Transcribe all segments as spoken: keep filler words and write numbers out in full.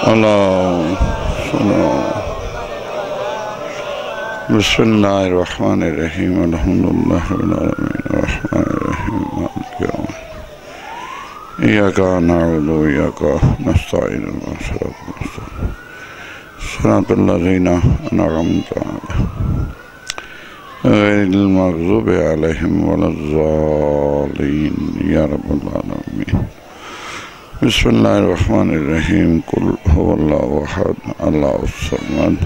اللہ سنو بسم اللہ الرحمن الرحیم الحمدللہ رب العالمین الرحمن الرحیم مالک یوم الدین ایاک نعبد و ایاک نستعین صراط الذین انعمت علیہم غیر المغضوب علیہم ولا الضالین یا رب العالمین بسم اللہ الرحمن الرحیم قل هو اللہ احد اللہ الصمد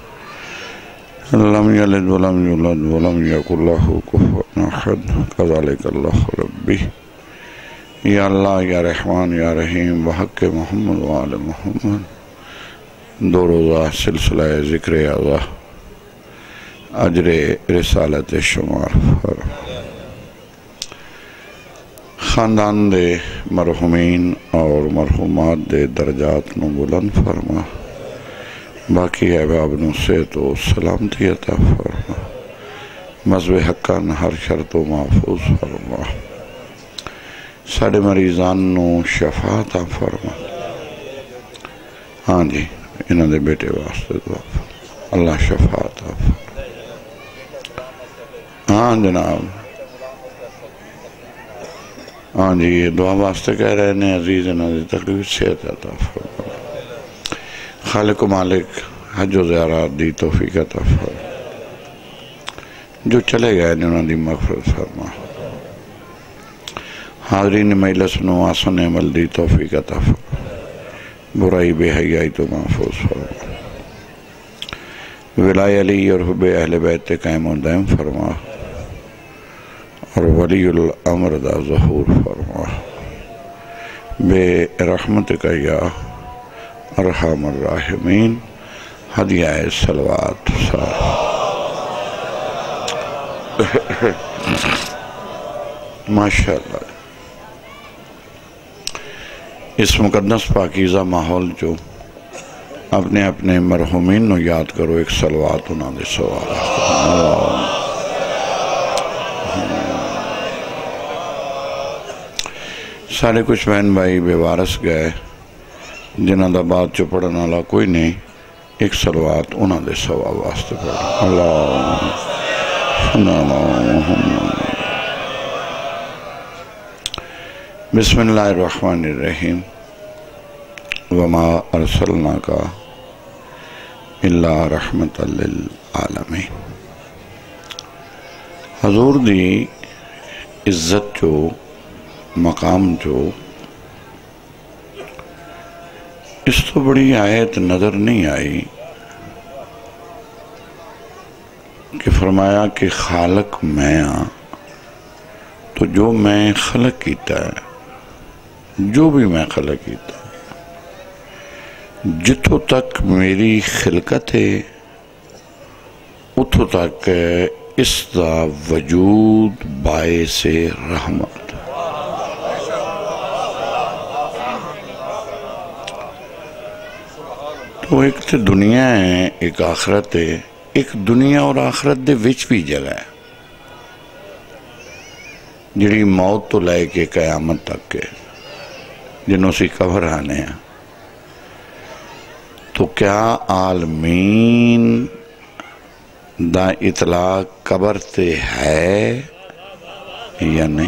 لم یلد ولم یولد ولم یکن لہ کفوا احد کذالک اللہ ربی یا اللہ یا رحمان یا رحیم بحق محمد و آل محمد دو روزہ سلسلہ ذکر اعضاء اجر رسالت شمار فرما خاندان دے مرحومین اور مرحومات دے درجات نو بلند فرما باقی احباب نو صحت و سلامتی عطا فرما مذہب حقان ہر شرط و محفوظ فرما ساڑے مریضان نو شفا عطا فرما ہاں جی انہوں دے بیٹے واسطے دعا فرما اللہ شفا عطا فرما ہاں جناب ہاں جی یہ دعا واسطے کہہ رہے ہیں عزیز نظر تکلیف صحت عطا فرما خالق و مالک حج و زیارات دی توفیق عطا فرما جو چلے گئے انہوں دی مغفرت فرما حاضرین مجلس نو آسن عمل دی توفیق عطا فرما برائی بے حیائی تو محفوظ فرما ولای علی اور حب اہل بیت قائم و دائم فرما اور ولی الامر دا ظہور فرما بے رحمت کا یا ارحم الراحمین ہدیہ صلوات ماشاءاللہ اس مقدس پاکیزہ ماحول جو اپنے اپنے مرحومین نو یاد کرو ایک صلوات انہوں دے سوال اللہ سارے کچھ بہن بھائی بے وارث گئے جنہاں دا بات جو پڑھنا اللہ کوئی نہیں ایک صلوات انہوں دے سوا واسطے پڑھنا اللہ بسم اللہ الرحمن الرحیم وما ارسلناک الا رحمت للعالمین حضور دی عزت جو مقام جو اس تو بڑی آیت نظر نہیں آئی کہ فرمایا کہ خالق میں آ تو جو میں خلق کیتا ہے جو بھی میں خلق کیتا ہے جتوں تک میری خلقت ہے اتوں تک اس دا وجود باعث رحمت تو ایک تو دنیا ہے ایک آخرت ہے ایک دنیا اور آخرت دے وچ بھی جگہ ہے جڑی موت تو لائے کے قیامت تک کے جنہوں سے قبر آنے ہیں تو کیا عالمین دا اطلاق قبر تے ہے یا نہیں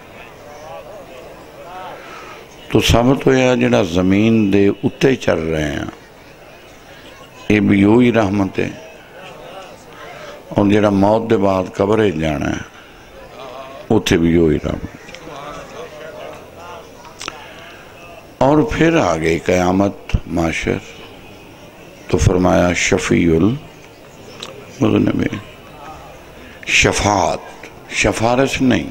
تو ثابت ہویا جڑا زمین دے اتے چل رہے ہیں یہ بھی یوں ہی رحمت ہے اور جڑا موت دے بعد قبرے جانا ہے اتھے بھی یوں ہی رحمت اور پھر آگے قیامت معاشر تو فرمایا شفیع المذنبین شفاعت شفارش نہیں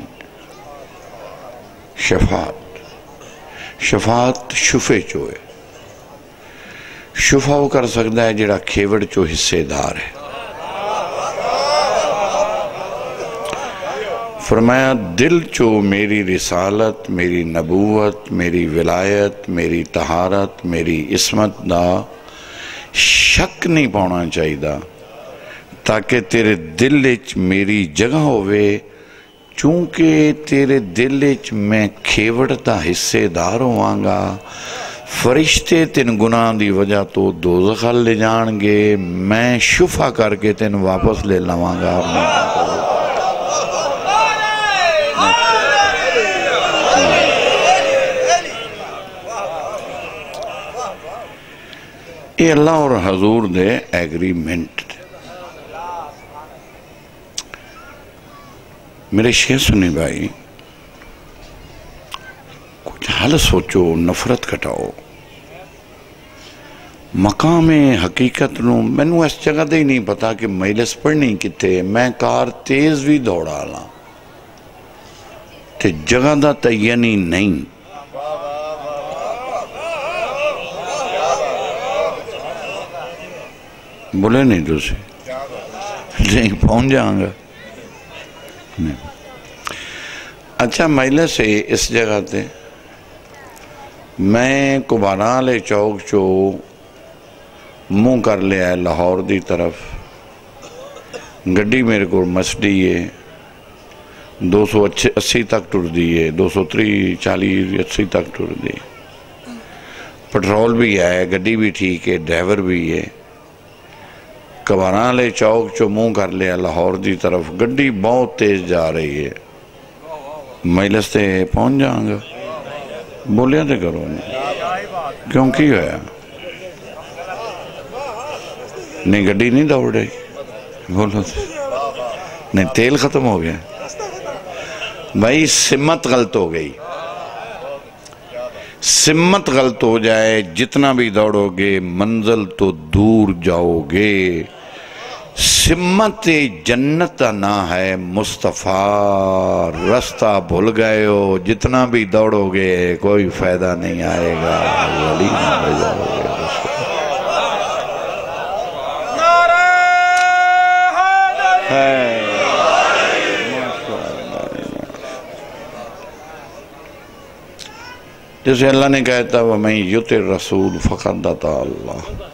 شفاعت شفاعت شفے چوئے شفا وہ کر سکتا ہے جڑا کھیوڑ چو حصے دار ہے فرمایا دل چو میری رسالت میری نبوت میری ولایت میری طہارت میری عصمت دا شک نہیں پانا چاہیے دا تاکہ تیرے دل وچ میری جگہ ہوئے چونکہ تیرے دل وچ میں کھیوڑ دا حصے دار ہوواں گا فرشتے تین گناہ دی وجہ تو دوزخ لے جان گے، میں شفا کر کے تین واپس لے لواں گا۔ یہ اللہ اور حضور دے ایگریمنٹ دے۔ میرے شیخ سنی بھائی، کچھ حل سوچو، نفرت کٹاؤ۔ مقام حقیقت نو میں نو اس جگہ دے ہی نہیں پتا کہ مجلس پڑھنی کتے، میں کار تیز بھی دوڑا لا تے جگہ دا تعینی نہیں۔ بولے نہیں دوسری نہیں پہنچ جاؤں گا۔ اچھا مجلس سے اس جگہ تے میں کباران لے چوک چو منہ کر لیا ہے لاہور دی طرف، گڈی میرے کو مسڈی ہے، دو سو اسی تک ٹر دی ہے، دو سو تری چالیس اسی تک ٹر دی، پٹرول بھی ہے، گڈی بھی ٹھیک ہے، ڈرائیور بھی ہے۔ کباران لے چوک چو منہ کر لیا لاہور دی طرف، گڈی بہت تیز جا رہی ہے، مجلس تے پہنچ جاؤں گا۔ بولیا تے کرو کیوں کی ہویا؟ نہیں گڈی نہیں دوڑ رہی، بولو نہیں تیل ختم ہو گیا بھائی، سمت غلط ہو گئی۔ سمت غلط ہو جائے جتنا بھی دوڑو گے منزل تو دور جاؤ گے۔ سمت جنت نہ ہے مصطفیٰ، رستہ بھول گئے ہو، جتنا بھی دوڑو گے کوئی فائدہ نہیں آئے گا، ولی نہ لے جاؤ گے۔ جیسے اللہ نے کہتا وَمَن یُطِعِ الرَّسُولَ فَقَدْ أَطَاعَ اللَّهَ۔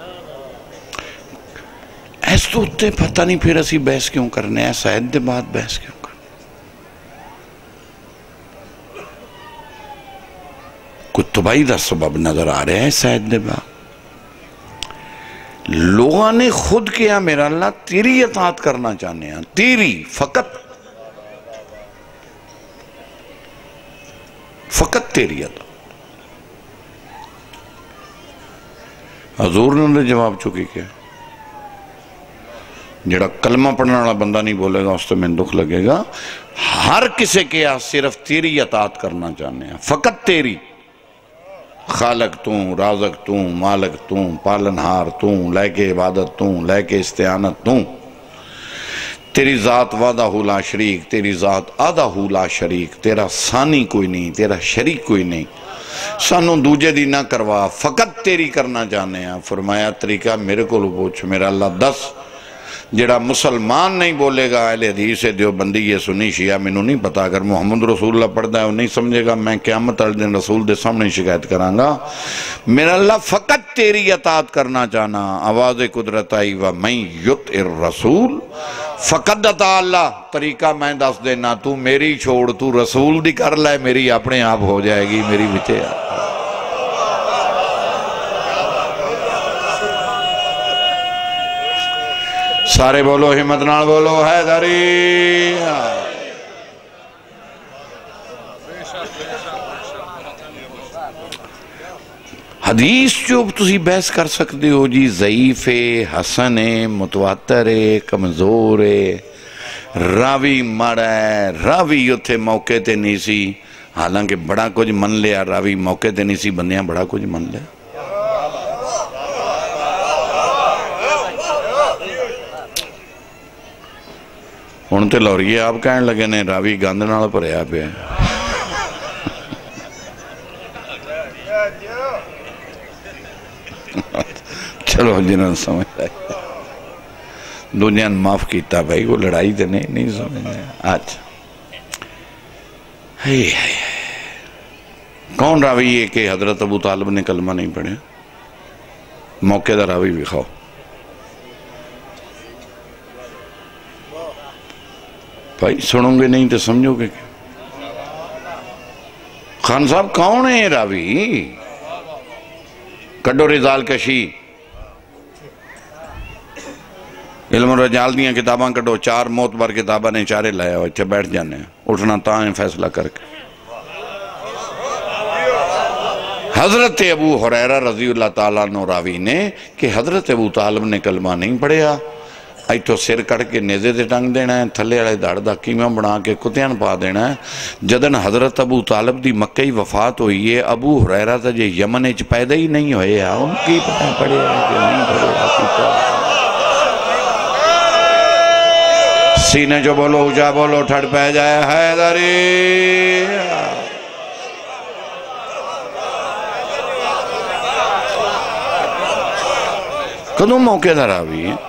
ایس تو اتے پتہ نہیں پھر اسی بحث کیوں کرنے ہیں، سید دے بعد بحث کیوں کرنے کچھ تباہی دا سبب نظر آ رہے ہیں سید دے بعد۔ لوگوں نے خود کیا میرا اللہ تیری اطاعت کرنا چاہنے ہیں، تیری فقط فقط تیری اطاعت۔ حضور نے جواب چکی کیا، جڑا کلمہ پڑھنے والا بندہ نہیں بولے گا اس تو میں دکھ لگے گا۔ ہر کسے کیا صرف تیری اطاعت کرنا چاہنے ہیں، فقط تیری۔ خالق توں، رازق توں، مالک توں، پالنہار توں، لے کے عبادت توں، لے کے استعانت توں۔ تیری ذات وعدہ لا شریک، تیری ذات آدھا لا شریک، تیرا ثانی کوئی نہیں، تیرا شریک کوئی نہیں۔ سانوں دوجے دی نہ کروا، فقط تیری کرنا چاہنے ہیں۔ فرمایا طریقہ میرے کو لو پوچھ، میرا اللہ دس جڑا مسلمان نہیں بولے گا اہل حدیث ہے دیوبندی یہ سنی شیعہ میں نہیں پتا، اگر محمد رسول اللہ پڑھتا ہے وہ نہیں سمجھے گا، میں قیامت والے دن رسول دے سامنے شکایت کراں گا۔ میرا اللہ فقط تیری اطاعت کرنا چاہنا۔ آواز قدرت آئی وَمَن یُطِعِ الرَّسُولَ فقد اطاع اللہ۔ طریقہ میں دس دینا، تو میری چھوڑ، تو رسول دی کر لائے، میری اپنے آپ ہو جائے گی، میری بچے آ سارے بولو ہمت نال بولو حیدری۔ حدیث جو تسی بحث کر سکتے ہو جی ضعیف ہے، حسن ہے، متواتر ہے، کمزور ہے، راوی مڑا ہے، راوی یوتھے موقع تے نہیں سی، حالانکہ بڑا کچھ من لیا، راوی موقع تے نہیں سی، بندیاں بڑا کچھ من لیا۔ ہن تے لوریے آپ کہنے لگے نے راوی گند نال بھریا پیا۔ چلو جنہوں سمجھ آئی دنیا نے معاف کیتا بھائی، وہ لڑائی تے نہیں نہیں سمجھنے۔ آج کون راوی ہے کہ حضرت ابو طالب نے کلمہ نہیں پڑھے؟ موقع دا راوی بھی کھاؤ۔ بھائی سنوں گے نہیں تو سمجھو گے کہ خان صاحب کون ہے راوی؟ کڈو رجال کشی علم و رجال دیاں کتاباں کڈو، چار موتبر کتاباں نے چارے لائے ہو، اتھے بیٹھ جانے ہیں، اٹھنا تاں فیصلہ کر کے۔ حضرت ابو ہریرہ رضی اللہ تعالیٰ عنہ راوی نے کہ حضرت ابو طالب نے کلمہ نہیں پڑھیا، ایتھو سر کڑ کے نیزے دے ٹنگ دینا ہے، تھلے والے دھڑ دا کیمہ بنا کے کتیاں پا دینا ہے۔ جدن حضرت ابو طالب دی مکہی وفات ہوئی ہے، ابو ہریرہ تا جے یمن اچ پیدا ہی نہیں ہوئے ہیں، ان کی پتہ پڑھے ہیں کہ نہیں پڑھے ہیں۔ سینے جو بولو اجا بولو ٹھڑ پہ جائے حیدری۔ کدوں موقع در آوی ہے؟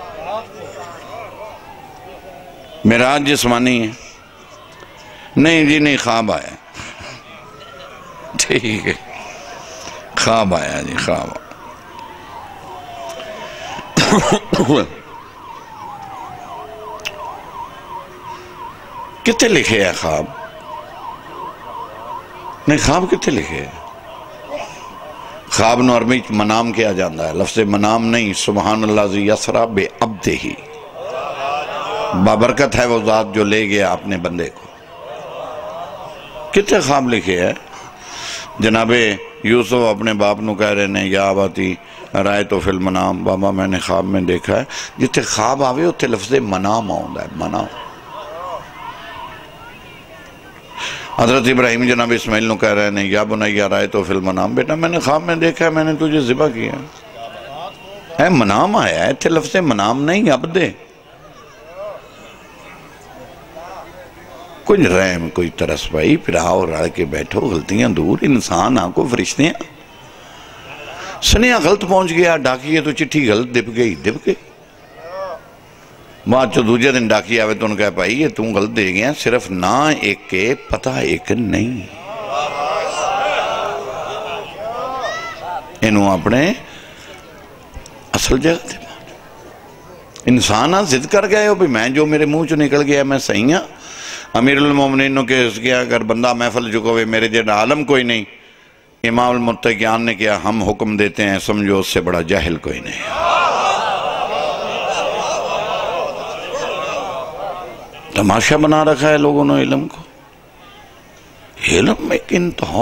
معراج جسمانی ہے؟ نہیں جی نہیں، خواب آیا۔ ٹھیک ہے، خواب آیا جی، خواب آیا۔ کتے لکھے ہے خواب؟ نہیں، خواب کتے لکھے ہے؟ خواب نو عربی منام کیا جاندہ ہے، لفظ منام نہیں، سبحان اللہ ذی یسرا بے عبدہ ہی، بابرکت ہے وہ ذات جو لے گیا اپنے بندے کو۔ کتے خواب لکھے ہے؟ جناب یوسف اپنے باپ نو کہہ رہے ہیں یا آباتی رائے تو فی المنام، بابا میں نے خواب میں دیکھا ہے۔ جتے خواب آوے ہوتے لفظ منام آؤں ہے، منام۔ حضرت ابراہیم جناب اسماعیل نو کہہ رہے ہیں یا بنیا رائے تو فی المنام، بیٹا میں نے خواب میں دیکھا ہے، میں نے تجھے ذبح کیا ہے۔ منام آیا ہے، تھے لفظ منام نہیں، عبدے۔ کچھ رحم، کوئی ترس بھائی، پھر آؤ رڑ کے بیٹھو، غلطیاں دور، انسان آنکو فرشتے ہیں۔ سنیا غلط پہنچ گیا، ڈاکیے تو چٹھی غلط دپ گئی، دپ گئی۔ بات جو دوجہ دن ڈاکی آوے تو ان کہا پائی یہ تم غلط دے گیا، صرف نا ایک کے پتہ ایک نہیں۔ انہوں اپنے اصل جگہ تھے۔ انسان ضد کر گئے ہو بھی میں جو میرے منہ چو نکل گیا میں صحیح ہاں۔ امیر المومنین نے کہا اگر بندہ محفل جکوے میرے جیڑا عالم کوئی نہیں، امام المتقیان نے کہا ہم حکم دیتے ہیں سمجھو اس سے بڑا جاہل کوئی نہیں۔ تماشا بنا رکھا ہے لوگوں نے علم کو۔ علم ایک انتہا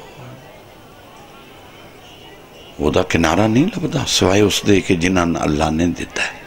وہ دا کنارہ نہیں لبدا سوائے اس دے کہ جنہاں اللہ نے دیتا ہے۔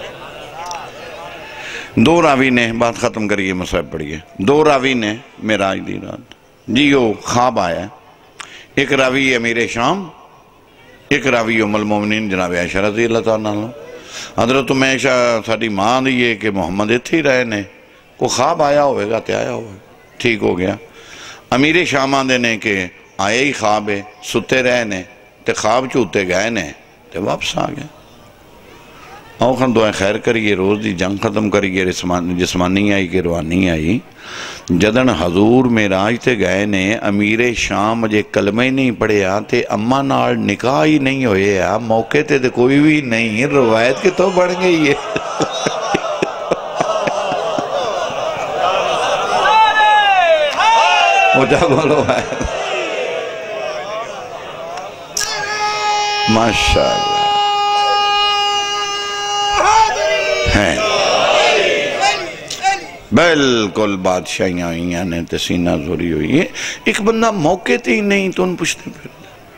دو راوی نے، بات ختم کریے مصحف پڑھیے، دو راوی نے معراج دی رات جی وہ خواب آیا ہے۔ ایک راوی امیر شام، ایک راوی ام المومنین جناب عائشہ رضی اللہ تعالیٰ عنہ۔ حضرت ام عائشہ ساڑی ماں دیئے کہ محمد اتھے ہی رہے نے، کو خواب آیا ہوئے گا تے آیا ہوئے گا، ٹھیک ہو گیا۔ امیر شام آن دینے کہ آئے ہی خواب ہے، ستے رہے نے، تے خواب چوتے گئے نے، تے واپس آ گئے۔ اوکھن دعائیں خیر کریے، روز دی جنگ ختم کریے، جسمانی آئی کہ روانی آئی۔ جدن حضور معراج تے گئے نے، امیر شام جے کلمہ ہی نہیں پڑھے آتے، اممہ نال نکاح ہی نہیں ہوئے آ، موقع تے تے کوئی بھی نہیں، روایت کے تو بڑھ گئی ہے۔ مجھا بولو ہے ماشاءاللہ ہیں بلکل بادشاہیاں ہوئیاں نے تسینہ زوری ہوئی ہے۔ ایک بندہ موقع تے ہی نہیں تو ان پوچھتے پھر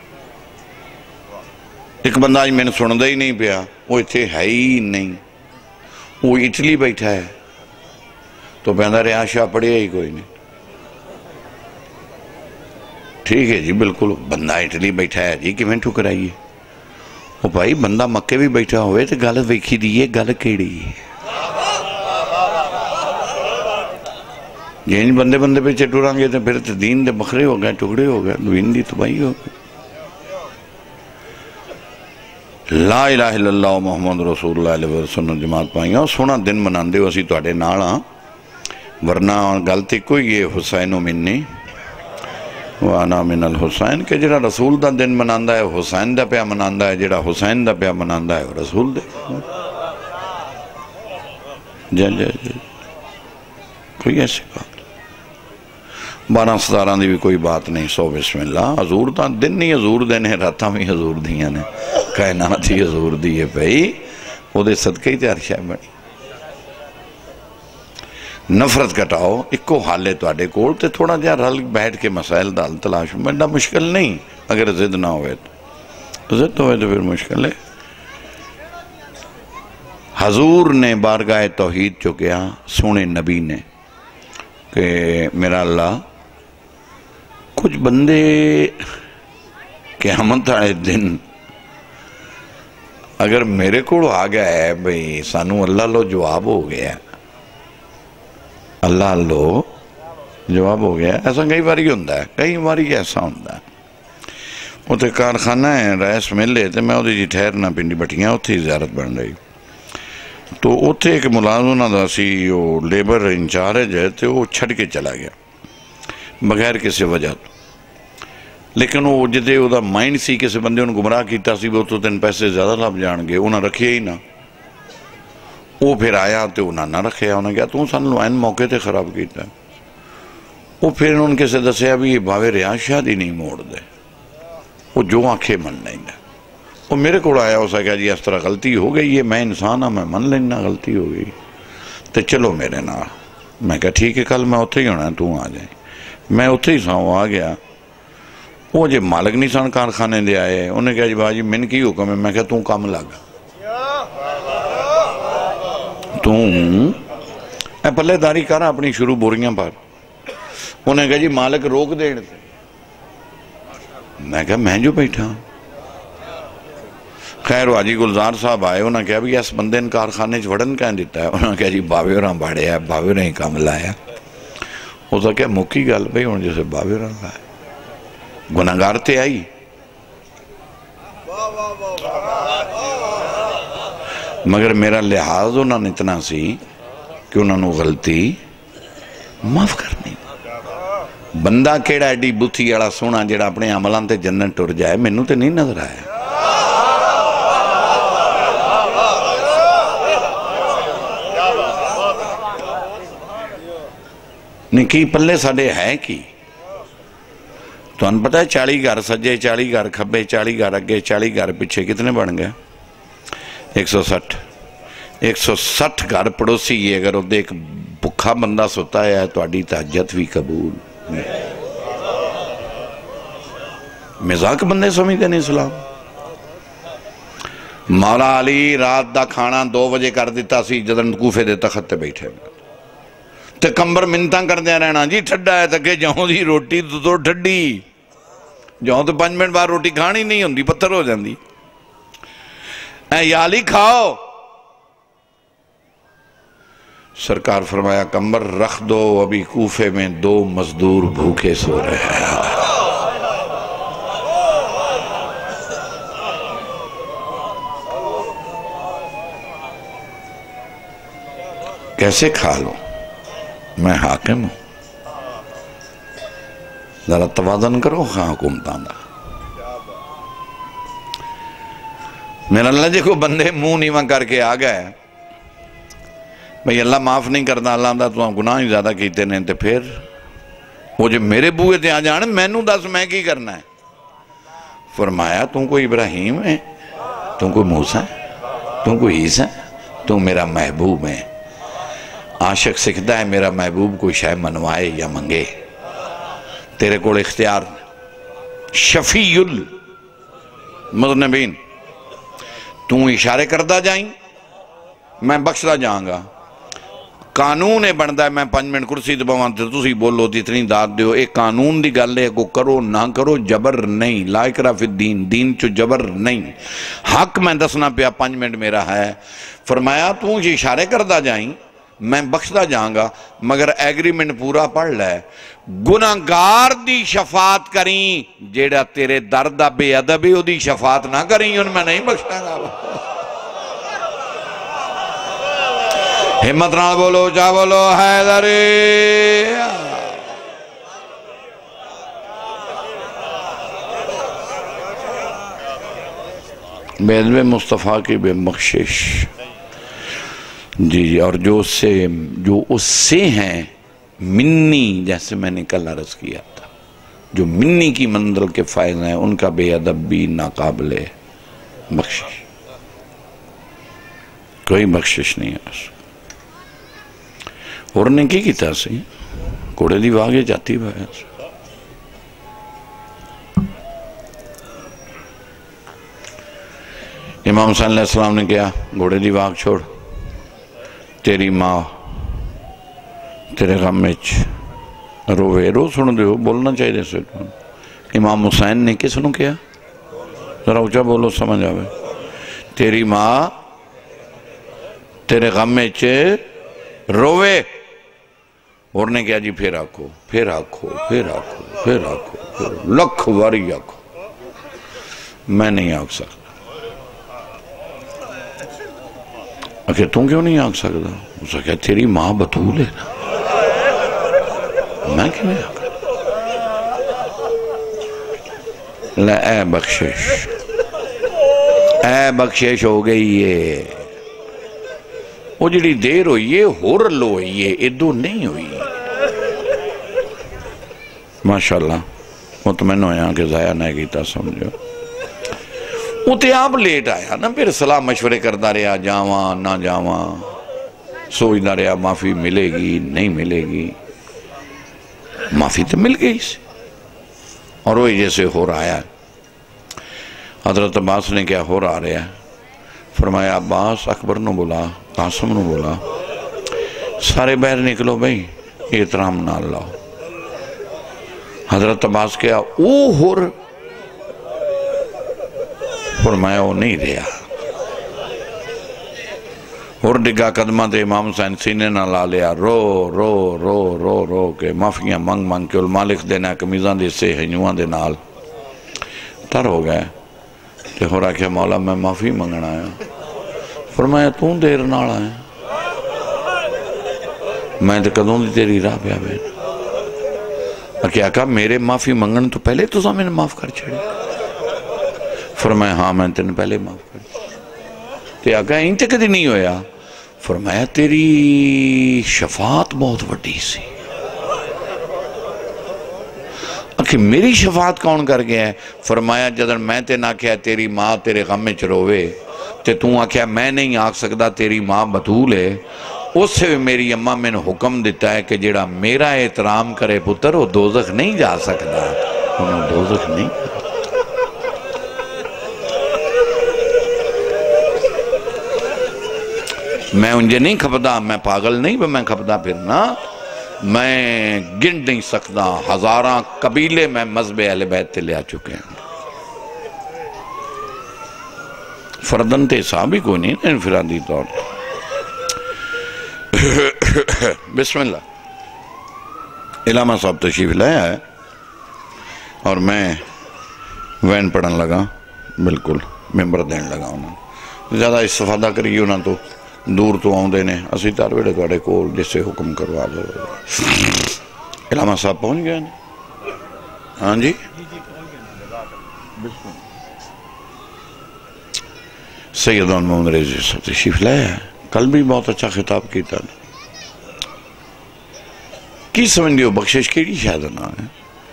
ایک بندہ آج میں نے سندہ ہی نہیں پیا، وہ اتھے ہے ہی نہیں، وہ اٹلی بیٹھا ہے تو پہندہ ریاشہ پڑھیا ہی کوئی نہیں۔ ٹھیک ہے جی بالکل، بندہ اٹلی بیٹھا ہے جی کہ میں ٹھکرائیے، وہ بھائی بندہ مکہ بھی بیٹھا ہوئے تو گل ویکھی دیئے گل کیڑی ہے جی بندے بندے پہ چٹوراں گئے تو پھر دین دے بکھرے ہو گئے، ٹکڑے ہو گئے، دین دی تباہی ہو گئے۔ لا الہ الا اللہ محمد رسول اللہ علیہ وسلم جماعت پائیں اور سونا دن مناندے ہو اسی توڑے نالا ورنہ غلطی کوئی یہ حسین و منی وانا من الحسین کہ جڑا رسول دا دن مناندہ ہے حسین دا پیا مناندہ ہے، جڑا حسین دا پیا مناندہ ہے رسول دے جا جا جا کوئی ایسی بات بارہ ستارہ دی بھی کوئی بات نہیں. سو بسم اللہ. حضور تا دن نہیں حضور دے نے, راتاں بھی حضور دیاں نے, کائنات ہی حضور دی ہے پئی, وہ دے صدقے ہی تیار شاہ بنی. نفرت کٹاؤ, اکو حالے تو آڈے کول تے تھوڑا جہاں رل بیٹھ کے مسائل دال تلاش بڑا مشکل نہیں. اگر زد نہ ہوئے تو زد ہوئے تو پھر مشکل ہے. حضور نے بارگاہ توحید چکیا سونے نبی نے کہ میرا اللہ کچھ بندے قیامت آئے دن اگر میرے کو آ گیا ہے بھئی سانو اللہ لو جواب ہو گیا ہے, اللہ لو جواب ہو گیا. ایسا کئی باری ہوندہ ہے, کئی باری ایسا ہوندہ ہے. وہ تے کارخانہ ہے رئیس ملے تے میں ہوتی جی ٹھہرنا پنڈی بٹیاں اتھی زیارت بن رہی. تو اتھے ایک ملازم نہ دا سی وہ لیبر انچارج ہے تے وہ چھڑ کے چلا گیا بغیر کسی وجہ تو. لیکن وہ جدے وہ دا مائنڈ سی کسی بندے انہوں گمراہ کیتا سی وہ تو تین پیسے زیادہ لاب جان گے, انہوں رکھے ہی نہ. وہ پھر آیا تے انہوں نہ رکھے, انہوں کہا تو سن لوائن موقع تے خراب کیتا ہے. وہ پھر ان کے سے دسیا بھی یہ باوے ریاض شادی نہیں موڑ دے, وہ جو آنکھیں من نہیں دے. وہ میرے کو آیا اسا کہا جی اس طرح غلطی ہو گئی, یہ میں انسان ہاں میں من لینا غلطی ہو گئی تو چلو میرے نال. میں کہا ٹھیک ہے کل میں اتھے ہی ہونا ہے تو آ جائیں. میں اتھے ہی سا وہ آ گیا. وہ جی مالک نہیں سان کارخانے دے آئے, انہیں کہا جی باجی من کی حکم ہے. میں کہا تو کام لگا تو اے پلے داری کرا اپنی شروع بوریاں پر. انہیں کہا جی مالک روک دے. میں کہا میں جو بیٹھا. خیر واجی گلزار صاحب آئے, انہوں نے کہا بھی اس بندے ان کارخانے وڑن کہیں دیتا ہے. انہوں نے کہا جی باوے راں باڑے ہے, باوے راں ہی کام لایا. اس نے کہا مکی گل بھئی ہوں جیسے باوے راں لائے گناہگار تے آئی. مگر میرا لحاظ انہوں نے اتنا سی کہ انہوں نے غلطی معاف کرنی. بندہ کیڑا ایڈی بُتھی والا سونا جیڑا اپنے عملان تے جنت ٹر جائے مینوں تے نہیں نظر آیا. نہیں کی پلے ساڑے ہے کی تو ان پتہ ہے چالی گھر سجے, چالی گھر کھبے, چالی گھر اگے, چالی گھر پچھے کتنے بن گئے؟ ایک سو سٹھ. ایک سو سٹھ گھر پڑوسی یہ اگر وہ ایک بکھا بندہ سوتا ہے تو اڈی تہجد بھی قبول. مزاق بندے سمجھتے نہیں اسلام. مولا علی رات دا کھانا دو بجے کر دیتا سی جدن کوفے دے تخت تے بیٹھے تے کمبر منتاں کر دیا رہنا جی ٹھڈا ہے تکے جہوں دی روٹی تو تو ٹھڈی, جہوں تو پانچ منٹ بعد روٹی کھانی نہیں ہوندی پتھر ہو جاندی. اے یالی کھاؤ. سرکار فرمایا کمبر رکھ دو, ابھی کوفے میں دو مزدور بھوکے سو رہے ہیں. کیسے کھا لو, میں حاکم ہوں. ذرا توازن کرو خواہ حکومتان دا. میرا اللہ جی کو بندے منہ نیواں کر کے آ گئے بھئی اللہ معاف نہیں کرتا, اللہ دا تو گناہ ہی زیادہ کیتے نہیں. تے پھر وہ جو میرے بوئے تے آ جانے مینوں دس میں کی کرنا ہے. فرمایا تم کو ابراہیم ہے, تم کو موسیٰ ہے, تم کو عیسیٰ ہے, تم میرا محبوب ہے. عاشق سکھتا ہے میرا محبوب کوئی شے منوائے یا منگے, تیرے کو اختیار. شفیع المذنبین, تم اشارے کردہ جائیں میں بخشدہ جاؤں گا. قانون بنتا ہے میں پانچ منٹ کرسی دباواں تے تسی بولو تے اتنی داد دیو. ایک قانون دی گل ہے کو کرو نہ کرو, جبر نہیں. لا اکراہ فی الدین, دین چو جبر نہیں. حق میں دسنا پیا پانچ منٹ میرا ہے. فرمایا تو یہ اشارے کردہ جائیں میں بخشدہ جاؤں گا مگر ایگریمنٹ پورا پڑھ لے. گناہگار دی شفاعت کریں, جیڑا تیرے دردہ بے ادبی ہو دی شفاعت نہ کریں ان میں نہیں بخشنا گا. ہمت نال بولو جا بولو حیدری. بیدوے مصطفیٰ کی بے بخشش. جی جی اور جو اس سے جو اس سے ہیں منی جیسے میں نے کل عرض کیا تھا، جو منی کی منزل کے فائز ہیں ان کا بے ادب بھی ناقابل بخشش، کوئی بخشش نہیں ہے اس اور نے کی کیتا سی کوڑے دی واگے جاتی بھائی امام حسین علیہ السلام نے کیا گھوڑے دی واگ چھوڑ، تیری ماں تیرے غم وچ روے، رو سن دیو بولنا چاہیے سے امام حسین نے کس نو کیا، ذرا اونچا بولو سمجھ آوے، تیری ماں تیرے غم وچ روے، اور نے کیا جی پھر آکھو پھر آکھو پھر آکھو پھر آکھو لکھ واری آکھو، میں نہیں آکھ سکتا۔ اکھے تم کیوں نہیں آکھ سکتا؟ اسے کہا تیری ماں بطول ہے نا، میں کیوں نہیں آکھ لے اے بخشش، اے بخشش ہو گئی ہے، وہ جڑی دیر ہوئی ہے ہور لو ہوئی ہے، ادو نہیں ہوئی ماشاءاللہ، مطمئن ہویا کہ ضائع نہیں کیتا سمجھو۔ وہ تے آپ لیٹ آیا نا، پھر صلاح مشورے کردہ رہا، جاواں نہ جاواں، سوچدہ رہا معافی ملے گی نہیں ملے گی، معافی تو مل گئی سے، اور وہی جیسے ہو رہا ہے۔ حضرت عباس نے کیا ہو رہا رہا ہے، فرمایا عباس اکبر نو بولا، قاسم نو بولا، سارے باہر نکلو بھئی احترام نہ لاؤ۔ حضرت عباس کیا او ہور، فرمایا وہ نہیں رہا، اور ڈگا قدمہ دے امام حسین سینے نہ لا لیا، رو رو رو رو رو کے معافیاں منگ منگ کے المالک دینا کمیزاں دے سے ہنیوان دے نال تر ہو گئے کہ ہو رہا کہ مولا میں معافی منگنا آیا، فرمایا توں دیر نال آیا، میں تے کدوں دی تیری راہ پہ آوے، کیا کہا میرے معافی منگن تو پہلے تو میں نے معاف کر چھڑے، فرمایا ہاں میں تینے پہلے معاف کر چھڑے، تے آقا این تے کدی نہیں ہویا، فرمایا تیری شفاعت بہت وڈی سی، کہ میری شفاعت کون کر گیا ہے؟ فرمایا جدر میں تے نہ کیا تیری ماں تیرے غم میں چروے تے تو آکھیا میں نہیں آکھ سکتا تیری ماں بطول ہے، اس سے بھی میری اماں میں نے حکم دیتا ہے کہ جڑا میرا احترام کرے پتر وہ دوزخ نہیں جا سکتا، انہوں دوزخ نہیں جا سکتا۔ میں انجھے نہیں کھپدا، میں پاگل نہیں بھی میں کھپدا پھرنا، میں گن نہیں سکتا، ہزاراں قبیلے میں مذہب اہل بیت لے آ چکے ہیں، فردن تے صحابی کو نہیں انفرادی طور بسم اللہ۔ علامہ صاحب تشریف لایا ہے اور میں وین پڑھن لگا، بالکل ممبر دین لگا انہوں زیادہ استفادہ کری انہوں تو دور تو آؤں دینے، اسی تارویڑے توڑے کو جسے حکم کروا دو۔ علامہ صاحب پہنچ گئے ہیں؟ ہاں جی سیدان محمد رضی صاحب تشریف لایا ہے، کل بھی بہت اچھا خطاب کیتا ہے، کی سمجھ دیو بخشش کیڑی شاید نہ ہے،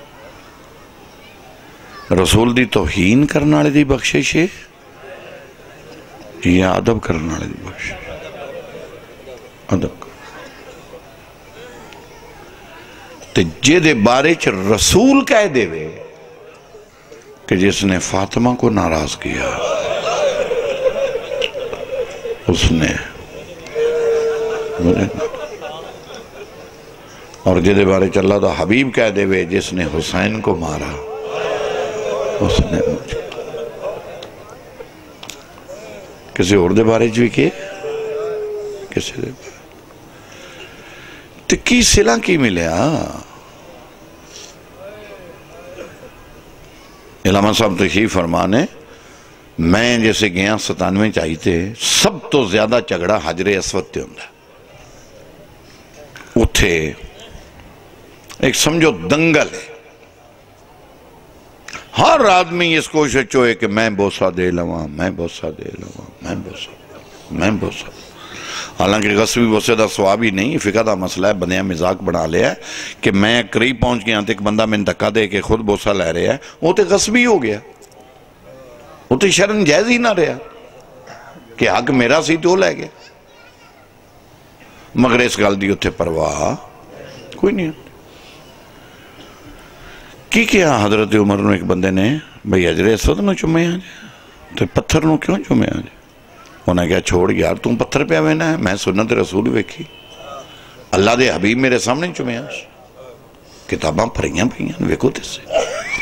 رسول دی توہین کرنا والے دی بخشش ہے یا ادب کرنا والے دی بخشش؟ ادب تے جے دے بارے چ رسول کہہ دے وے کہ جس نے فاطمہ کو ناراض کیا اس نے، اور جے دے بارے چ اللہ دا حبیب کہہ دے وے جس نے حسین کو مارا اس نے مجھے، کسی اور دے بارے جو کیے کسی دے بارے تو کی صلح کی ملیا؟ علامہ صاحب تشریف فرمانے میں جیسے گیا ستانوے چاہیتے سب تو زیادہ چگڑا حجر اسود تے ہوندہ اتھے ایک سمجھو دنگل ہے، ہر آدمی اس کوشش چوئے کہ میں بوسہ دے لواں میں بوسہ دے لواں میں بوسہ میں بوسہ حالانکہ غصبی غصے دا سواب ہی نہیں، فقہ دا مسئلہ ہے، بندیاں مزاق بنا لیا ہے کہ میں قریب پہنچ گیا تو ایک بندہ میں دھکا دے کے خود بوسہ لے رہا ہے، وہ تو غصبی ہو گیا، وہ تو شرن جائز ہی نہ رہا کہ حق میرا سی تو لے گیا، مگر اس گل دی اتھے پرواہ کوئی نہیں۔ کی کیا حضرت عمر نو ایک بندے نے بھئی حجر اسود نو چومے آ جائے تو پتھر نو کیوں چومے آ جائے؟ انہیں کہا چھوڑ یار تم پتھر پہ آوینا ہے، میں سنت رسول ویکھی، اللہ دے حبیب میرے سامنے چومے آ کتاباں پھریاں پھریاں ویکھو تے سے۔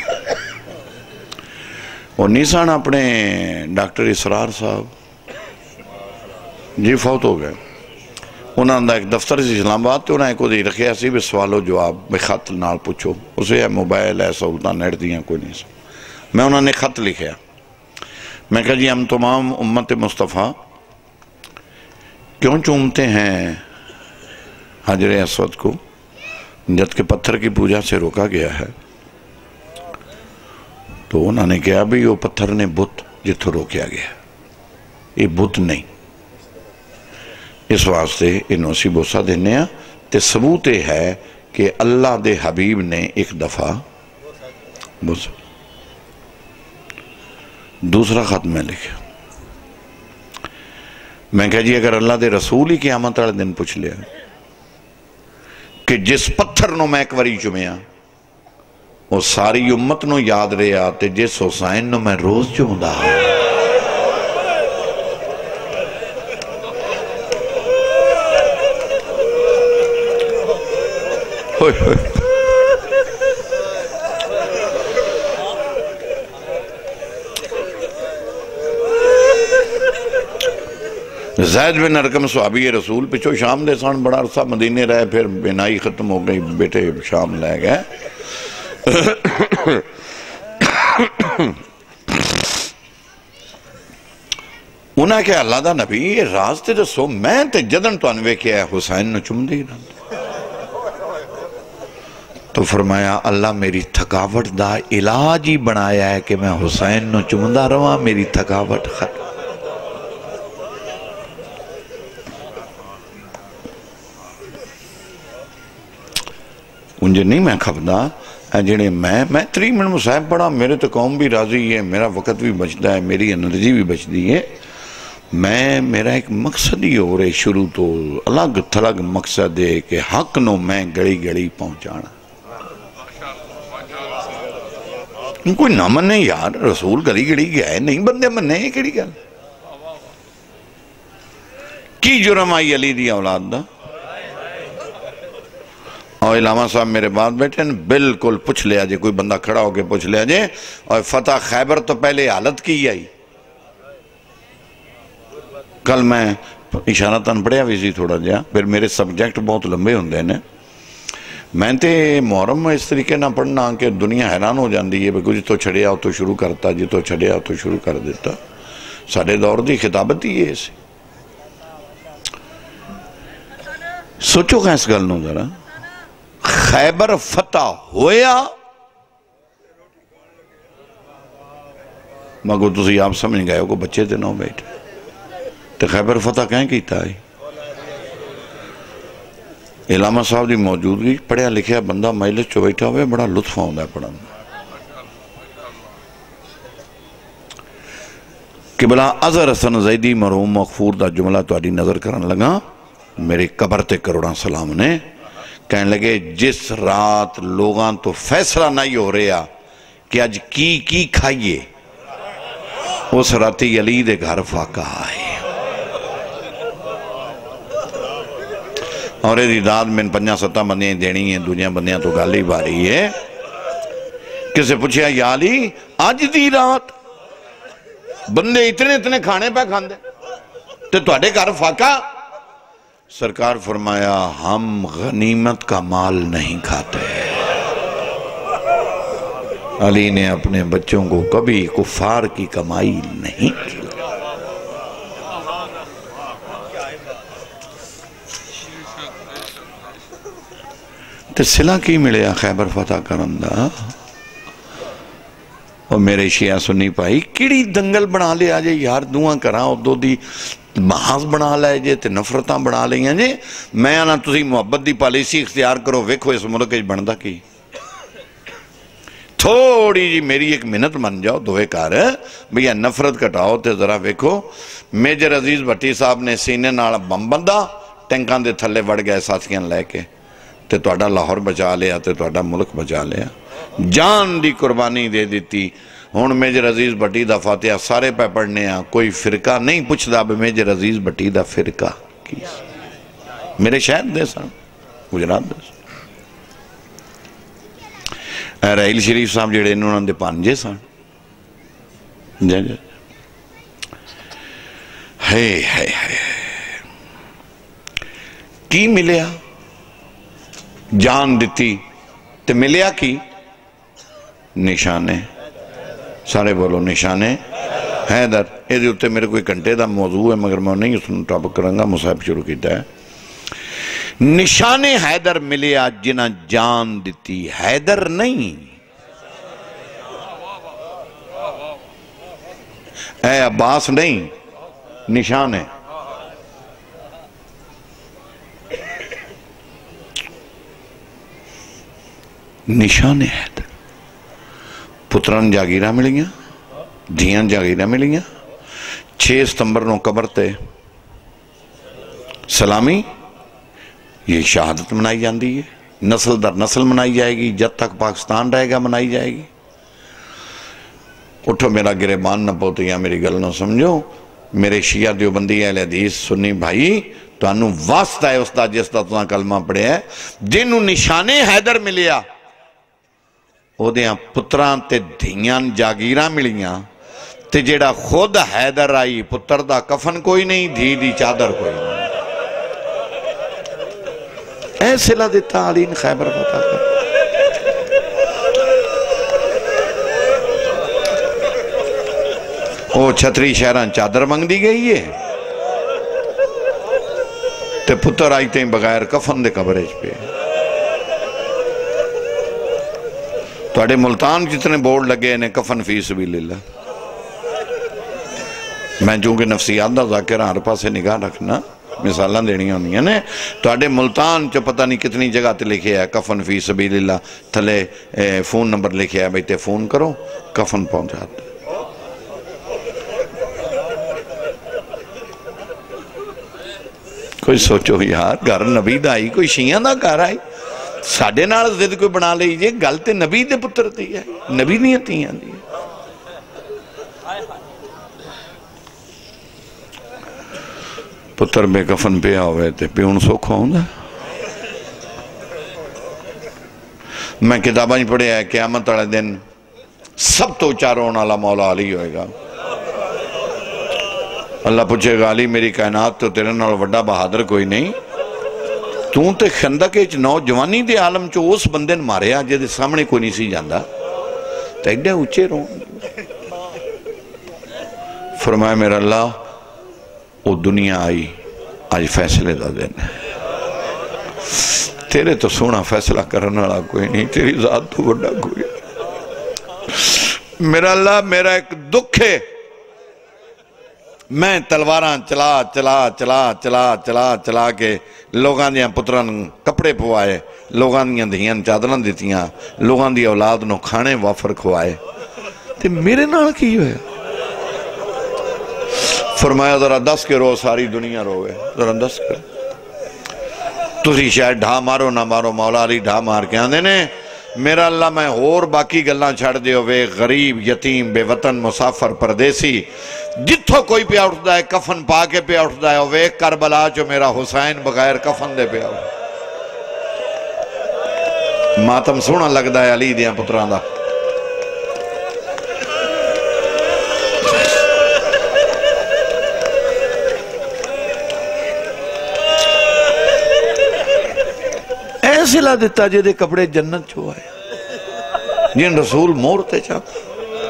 اور نیسان اپنے ڈاکٹر اسرار صاحب جی فوت ہو گئے، انہوں نے ایک دفتر سے اسلام آباد تو انہیں کوئی رکھیا سی بھی سوال و جواب بھی خط نال پوچھو، اسے ہے موبائل ہے سہولتاں نیٹ دیاں کوئی نہیں سو۔ میں انہوں نے خط لکھیا، میں کہا جی ہم تمام امت مصطفیٰ کیوں چومتے ہیں حجر اسود کو جبکہ پتھر کی پوجا سے روکا گیا ہے؟ تو انہوں نے کہا بھی وہ پتھر نے بت جتھو روکیا گیا، یہ بت نہیں، اس واسطے انہوں سی بوسہ دینے ہیں تے ثبوت ہے کہ اللہ دے حبیب نے ایک دفعہ بوسہ۔ دوسرا خط میں لکھا، میں کہا جی اگر اللہ دے رسول ہی قیامت والے دن پوچھ لیا کہ جس پتھر نو میں ایک وری چومیا وہ ساری امت نو یاد رہے آتے جس حسین نو میں روز چومدا ہوئے ہوئے زید بن ارقم صحابی رسول پچھو شام دے سان بڑا عرصہ مدینے رہے، پھر بینائی ختم ہو گئی، بیٹے شام لے گئے۔ انہاں کہ اللہ دا نبی یہ راز تے دسو، میں تے جدن تو انوے کیا ہے حسین نو چم دی رہا۔ تو فرمایا اللہ میری تھکاوٹ دا علاج ہی بنایا ہے کہ میں حسین نو چمدہ رہا، میری تھکاوٹ ختم۔ انجھے نہیں میں کھپدا جنہیں میں میں تری من مصاحب پڑھا، میرے تو قوم بھی راضی ہے، میرا وقت بھی بچتا ہے، میری انرجی بھی بچتی ہے، میں میرا ایک مقصد ہی ہو رہے شروع تو الگ تھلگ مقصد ہے کہ حق نو میں گڑی گڑی پہنچانا۔ کوئی نہ مننے یار، رسول گلی گڑی گیا ہے، نہیں بندے مننے یہ کڑی گل کی جرم آئی علی دی اولاد دا؟ اور علامہ صاحب میرے بعد بیٹھے ہیں، بالکل پوچھ لیا جے، کوئی بندہ کھڑا ہو کے پوچھ لیا جے، اور فتح خیبر تو پہلے حالت کی آئی۔ کل میں اشارتاً پڑھیا بھی سی تھوڑا جا، پھر میرے سبجیکٹ بہت لمبے ہوندے نے، میں تے محرم اس طریقے نہ پڑھنا کہ دنیا حیران ہو جاندی ہے، کچھ تو چھڑیا ہو تو شروع کرتا، جی تو چھڑیا ہو تو شروع کر دیتا۔ ساڑھے دور دی خطابت ہی ہے اسے، سوچو کہ اس گل نو ذرا، خیبر فتح ہویا مگو تسی آپ سمجھ گئے ہو کو بچے تے نو بیٹھے تے خیبر فتح کہیں کیتا ہے؟ علامہ صاحب دی موجودگی پڑھیا لکھیا بندہ مجلس چو بیٹھا ہوئے بڑا لطف آؤں ہے پڑھانا۔ قبلہ اظہر حسن زیدی مرحوم مغفور دا جملہ تو آڈی نظر کرن لگا، میرے قبر تے کروڑا سلام نے کہنے لگے جس رات لوگاں تو فیصلہ نہیں ہو رہا کہ آج کی کی کھائیے، اس راتی علی دے گھر فاقہ آئے اور یہ داد میں پنجا ستہ بندیاں دینی ہیں، دنیا بندیاں تو گالی باری ہے۔ کسے پوچھیا یا علی آج دی رات بندے اتنے اتنے کھانے پہ کھاندے تو تواڈے گھر فاقہ؟ سرکار فرمایا ہم غنیمت کا مال نہیں کھاتے۔ علی نے اپنے بچوں کو کبھی کفار کی کمائی نہیں کی۔ تو صلح کی ملیا خیبر فتح کرندہ اور میرے شیعہ سنی پائی کیڑی دنگل بنا لے آجے یار دعا کراں اور دو دی محاذ بنا لے جے تے نفرتاں بنا لئیاں جے میں آنا تسی محبت دی پالیسی اختیار کرو ویکھو اس ملک اچ بندا کی تھوڑی جی میری ایک منت من جاؤ دوے کار بھئی نفرت کٹاؤ تے ذرا ویکھو میجر عزیز بھٹی صاحب نے سینے نال بم بندہ ٹینکاں دے تھلے وڑ گئے ساتھیاں لے کے تے تہاڈا لاہور بچا لیا تے تہاڈا ملک بچا لیا جان دی قربانی دے دیتی ہون میجر عزیز بھٹی دا فاتحہ سارے پہ پڑھنے ہیں کوئی فرقہ نہیں پوچھدا بے میجر عزیز بھٹی دا فرقہ کیس میرے شہر دے سن گجرات دے سن رحیل شریف صاحب جڑے انہوں نے دے پانجے سن جے جے ہے ہے ہے کی ملیا جان دیتی تے ملیا کی نشانے سارے بولو نشانے حیدر یہ دیوتے میرے کوئی کنٹے دا موضوع ہے مگر میں نہیں اس نے ٹاپک کرنگا مصاحب شروع کیتا ہے نشانے حیدر ملیا جنہ جان دیتی حیدر نہیں اے عباس نہیں نشانے نشانے حیدر پتران جاگیرہ ملیں دھیان جاگیرہ ملیں چھ ستمبر نو قبر تے سلامی یہ شہادت منائی جاندی ہے نسل در نسل منائی جائے گی جب تک پاکستان رہے گا منائی جائے گی اٹھو میرا گریبان نہ پوتے یا میری گل نہ سمجھو میرے شیعہ دیوبندی اہل حدیث سنی بھائی تو انہوں واسطہ ہے اس دا جس دا تنا کلمہ پڑے ہے جنہوں نشانے حیدر ملیا او دیاں پتران تے دھیان جاگیرہ ملیاں تے جیڑا خود حیدر آئی پتر دا کفن کوئی نہیں دھی دی چادر کوئی نہیں اے صلہ دیتا علین خیبر بتا کر او چھتری شہران چادر منگ دی گئی ہے تے پتر آئی تے بغیر کفن دے کبریج پہ توڑے ملتان جتنے بورڈ لگے انہیں کفن فی سبیل اللہ میں چونکہ نفسیات دا ذاکرہ ہر پاس سے نگاہ رکھنا مثالہ دینی ہونی ہے توڑے ملتان چو پتہ نہیں کتنی جگہ تے لکھے ہے کفن فی سبیل اللہ تھلے فون نمبر لکھے ہے بیٹے فون کرو کفن پہنچاتے کوئی سوچو یار گھر نبی دا آئی کوئی شیعہ دا گھر آئی ساڑھے نال زد کوئی بنا لیجئے گلتے نبی دے پتر دی ہے نبی نہیں آتی ہیں دی پتر بے کفن پہ آوے تے پہ ان سو کھاؤں دا میں کتابہ نہیں پڑھے ہے قیامت والے دن سب تو چاروں والا مولا علی ہوئے گا اللہ پوچھے گا علی میری کائنات تو تیرے نال وڈا بہادر کوئی نہیں توں تے خندق ایچ نوجوانی دے عالم چو اس بندن مارے آجے دے سامنے کوئی نہیں سی جاندہ تو ایک دے اچھے رو فرمائے میرا اللہ وہ دنیا آئی آج فیصلے دا دن تیرے تو سونا فیصلہ کرنا لگا کوئی نہیں تیری ذات تو بڑا کوئی میرا اللہ میرا ایک دکھ ہے میں تلواران چلا چلا چلا چلا چلا چلا کے لوگاں دیاں پتران کپڑے پوائے لوگاں دیاں دھیاں چادران دیتیاں لوگاں دی اولاد نو کھانے وافر کھوائے تے میرے نال کی ہوئے فرمایا ذرا دس کے رو ساری دنیا روئے ذرا دس کے تُسی شاید ڈھا مارو نہ مارو مولا علی ڈھا مار کے آن دینے میرا اللہ میں اور باقی گلنا چھڑ دیو وے غریب یتیم بے وطن مسافر پردیسی جتھو کوئی پہ اٹھتا ہے کفن پا کے پہ اٹھتا ہے وے کربلا جو میرا حسین بغیر کفن دے پہ آؤ ماتم سونا لگتا ہے علی دیاں پتران دا ایسے لا دیتا جے دے کپڑے جنت چھو آئے جن رسول مورتے چاہتا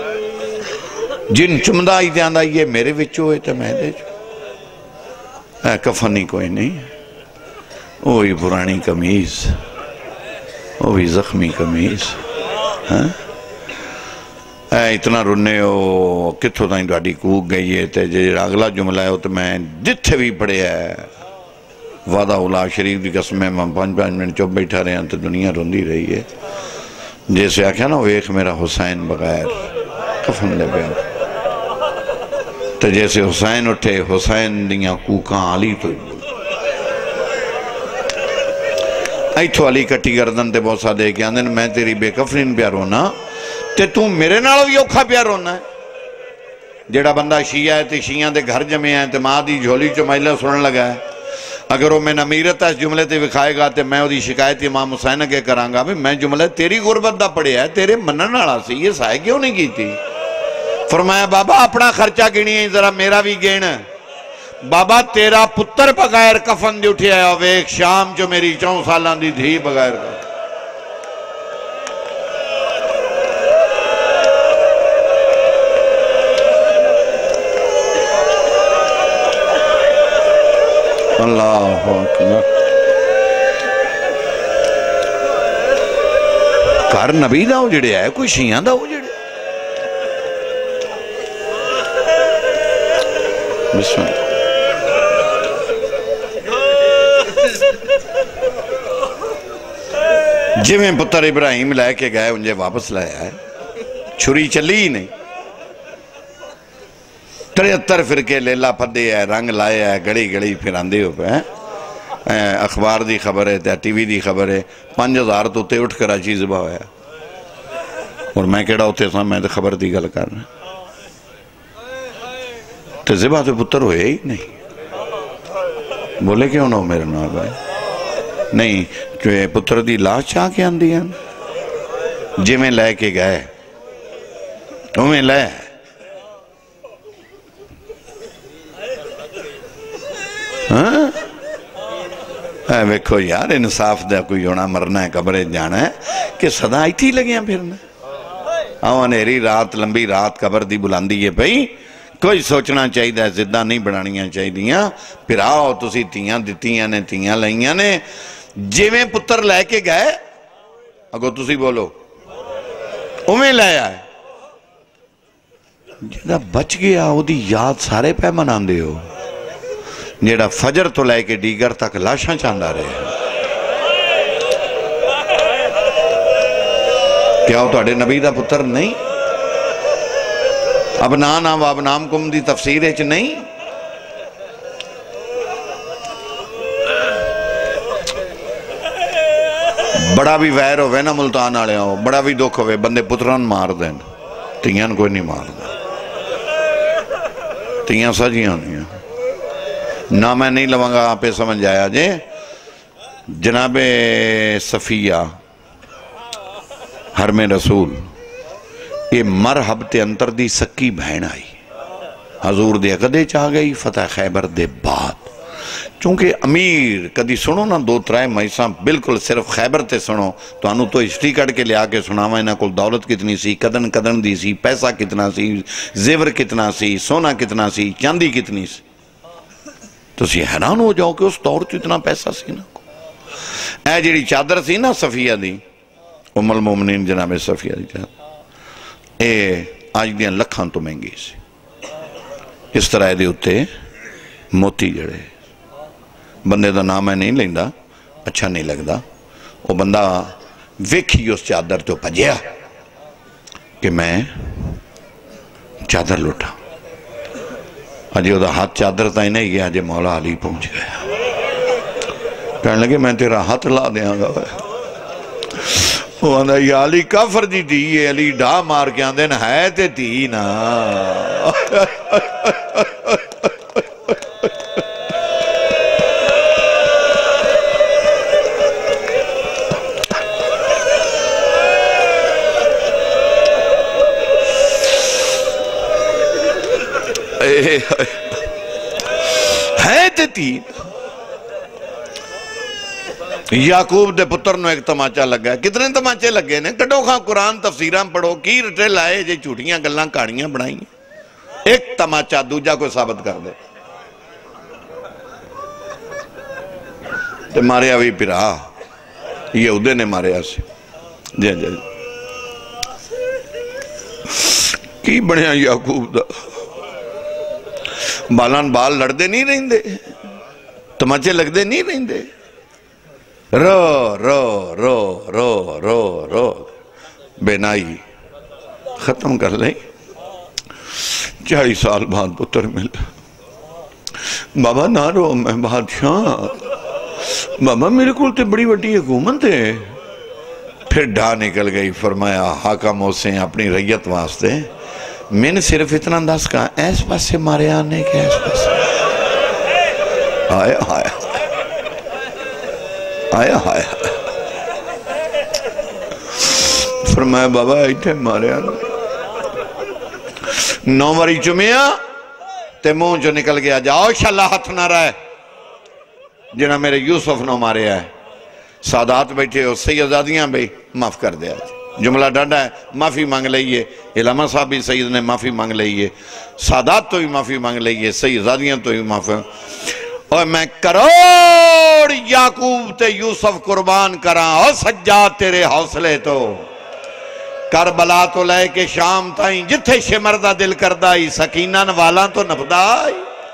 جن چمدہ ہی جاندہ یہ میرے وچو ہوئے تھے میں دے جو اے کفنی کوئی نہیں اوہی پرانی کمیز، اوہی زخمی کمیز، اے اتنا رونے ہو کتھوں تائیں تہاڈی کوک گئی ہے تے جڑا اگلا جملہ ہے تو میں جتھے بھی پڑھیا ہے وعدہ اولا شریف دی قسم میں پانچ پانچ منٹ چپ بیٹھا رہے ہیں تو دنیا روندی رہی ہے جیسے آکھیا نا ویکھ میرا حسین بغیر کفن دے پیا تو جیسے حسین اٹھے حسین دیاں کوکاں علی تو ایتھو علی کٹی گردن تے بہت سا دے کے آندن میں تیری بے کفرین پیا رونا تے تو میرے نالوں بھی اوکھا پیا رونا ہے جیڑا بندہ شیعہ ہے تے شیعہ دے گھر جمعے ہیں تے ماں دی جھولی چو مائلہ سنن لگا ہے اگر وہ میں نمیرت اس جملے تے وکھائے گا تے میں وہ دی شکایت امام حسین کے کرانگا میں جملے تیری غربت دا پڑے ہے تیرے منن والا سی یہ سائے کیوں نہیں کی تھی فرمایا بابا اپنا خرچہ گنی ہے ذرا میرا بھی گین بابا تیرا پتر بغیر کفن دی اٹھے آیا ویک شام جو میری چون سالان دی دھی بغیر کا اللہ اکبر کار نبی دا ہو جڑے ہے کوئی شیعہ دا ہو جڑے بسم اللہ جی میں پتر ابراہیم لائے کے گئے انجھے واپس لائے آئے چھری چلی ہی نہیں تریتر فرقے لیلہ پھدے ہے رنگ لائے ہے گڑی گڑی پھر آندے ہو پہ اخبار دی خبر ہے ٹی وی دی خبر ہے پانچ ہزار تو تے اٹھ کر آچی زبا ہویا اور میں کہڑا ہوتے سا میں تے خبر دی گل کر رہا تے زبا تے پتر ہوئے ہی نہیں بولے کیوں نہ ہو میرے نام بھائی نہیں جو پتر دی لاش چاہ کے آن دیا جی میں لے کے گئے تو میں لے ہاں ویکھو یار انصاف دے کوئی ہونا مرنا ہے قبریں جانا ہے کہ صدا آئی تھی لگیاں پھرنا آؤں انہیری رات لمبی رات قبر دی بلاندی ہے بھئی کوئی سوچنا چاہی دا ہے زدہ نہیں بڑھانیاں چاہی دیاں پھر آؤ تسی تیاں دیتیاں نے تیاں لائیاں نے جی میں پتر لے کے گئے اگو تسی بولو اوہیں لے آئے جیڑا بچ گیا ہو دی یاد سارے پہ منان دے ہو جیڑا فجر تو لے کے دیگر تک لاشاں چاندہ رہے کیا ہو تو اڑے نبی دا پتر نہیں ابنانا و ابنام کم دی تفسیر ہے چھ نہیں بڑا بھی ویر ہوئے نا ملتان آلے ہو بڑا بھی دکھ ہوئے بندے پتران مار دیں تیان کوئی نہیں مار دیں تیان سجیاں نہیں نہ میں نہیں لوانگا آپ پہ سمجھ آیا جے جناب صفیہ حرم رسول یہ مرحب تے انتر دی سکی بہن آئی حضور دے قدے چاہ گئی فتح خیبر دے بعد چونکہ امیر کدی سنو نا دو ترائے مہیساں بالکل صرف خیبر تے سنو تو انہوں تو ہسٹری کٹ کے لے آکے سناوا انہاں کل دولت کتنی سی قدن قدن دی سی پیسہ کتنا سی زیور کتنا سی سونا کتنا سی چاندی کتنی سی تو سی حیران ہو جاؤ کہ اس دور تو اتنا پیسہ سی نا کو اے جیڑی چادر سی نا صفیہ دی ام المومنین جناب صفیہ دی چادر اے آج دیاں لکھاں تو مہنگی سی اس طرح دے اتے موتی جڑے بندے دا نام ہے نہیں لیندہ اچھا نہیں لگدا وہ بندہ ویکھی اس چادر تو پجیا کہ میں چادر لوٹا آجی وہ دا ہاتھ چادر تائیں نہیں گیا آجی مولا علی پہنچ گیا کہنے لگے میں تیرا ہاتھ لا دیاں گا وہ اندھا یہ علی کافر دی دی یہ علی ڈا مار کے آندھن ہے تے دی نا ہے تے تین یعقوب دے پتر نو ایک تماچہ لگا ہے کتنے تماچے لگے نے کٹو خواہ قرآن تفسیران پڑھو کی رٹے لائے جے چھوٹیاں گلاں کاڑیاں بڑھائیں ایک تماچہ دوجہ کو ثابت کر دے تے مارے آوی پھرا یہودے نے مارے آسے جی جی کی بنیا یعقوب دا بالان بال لڑ دے نہیں رہن دے تماچے لگ دے نہیں رہن دے رو رو رو رو رو رو بینائی ختم کر لیں چائی سال بعد پتر ملا بابا نہ رو میں بادشاہ بابا میرے کول تے بڑی وڈی حکومت ہے پھر ڈھا نکل گئی فرمایا حاکم سے اپنی ریت واسطے میں نے صرف اتنا دس کہا ایس پاس سے مارے آنے کے ایس پاس سے آیا آیا آیا آیا فرمایا بابا ایٹھے مارے آنے نو مری چمیا تے مون جو نکل گیا جاؤ شاللہ ہاتھ نہ رہے جنہ میرے یوسف نو مارے آئے سادات بیٹھے ہو سیدادیاں بھی معاف کر دیا جملہ ڈانڈا ہے معافی مانگ لئیے علامہ صاحب بھی سید نے معافی مانگ لئیے سادات تو بھی معافی مانگ لئیے سیدادیاں تو بھی معافی اور میں کروڑ یعقوب تے یوسف قربان کراں اور سجاد تیرے حوصلے تو کربلا تو لے کے شام تائیں جتھے شمردہ دل کردائی سکینہ نوالا تو نبدائی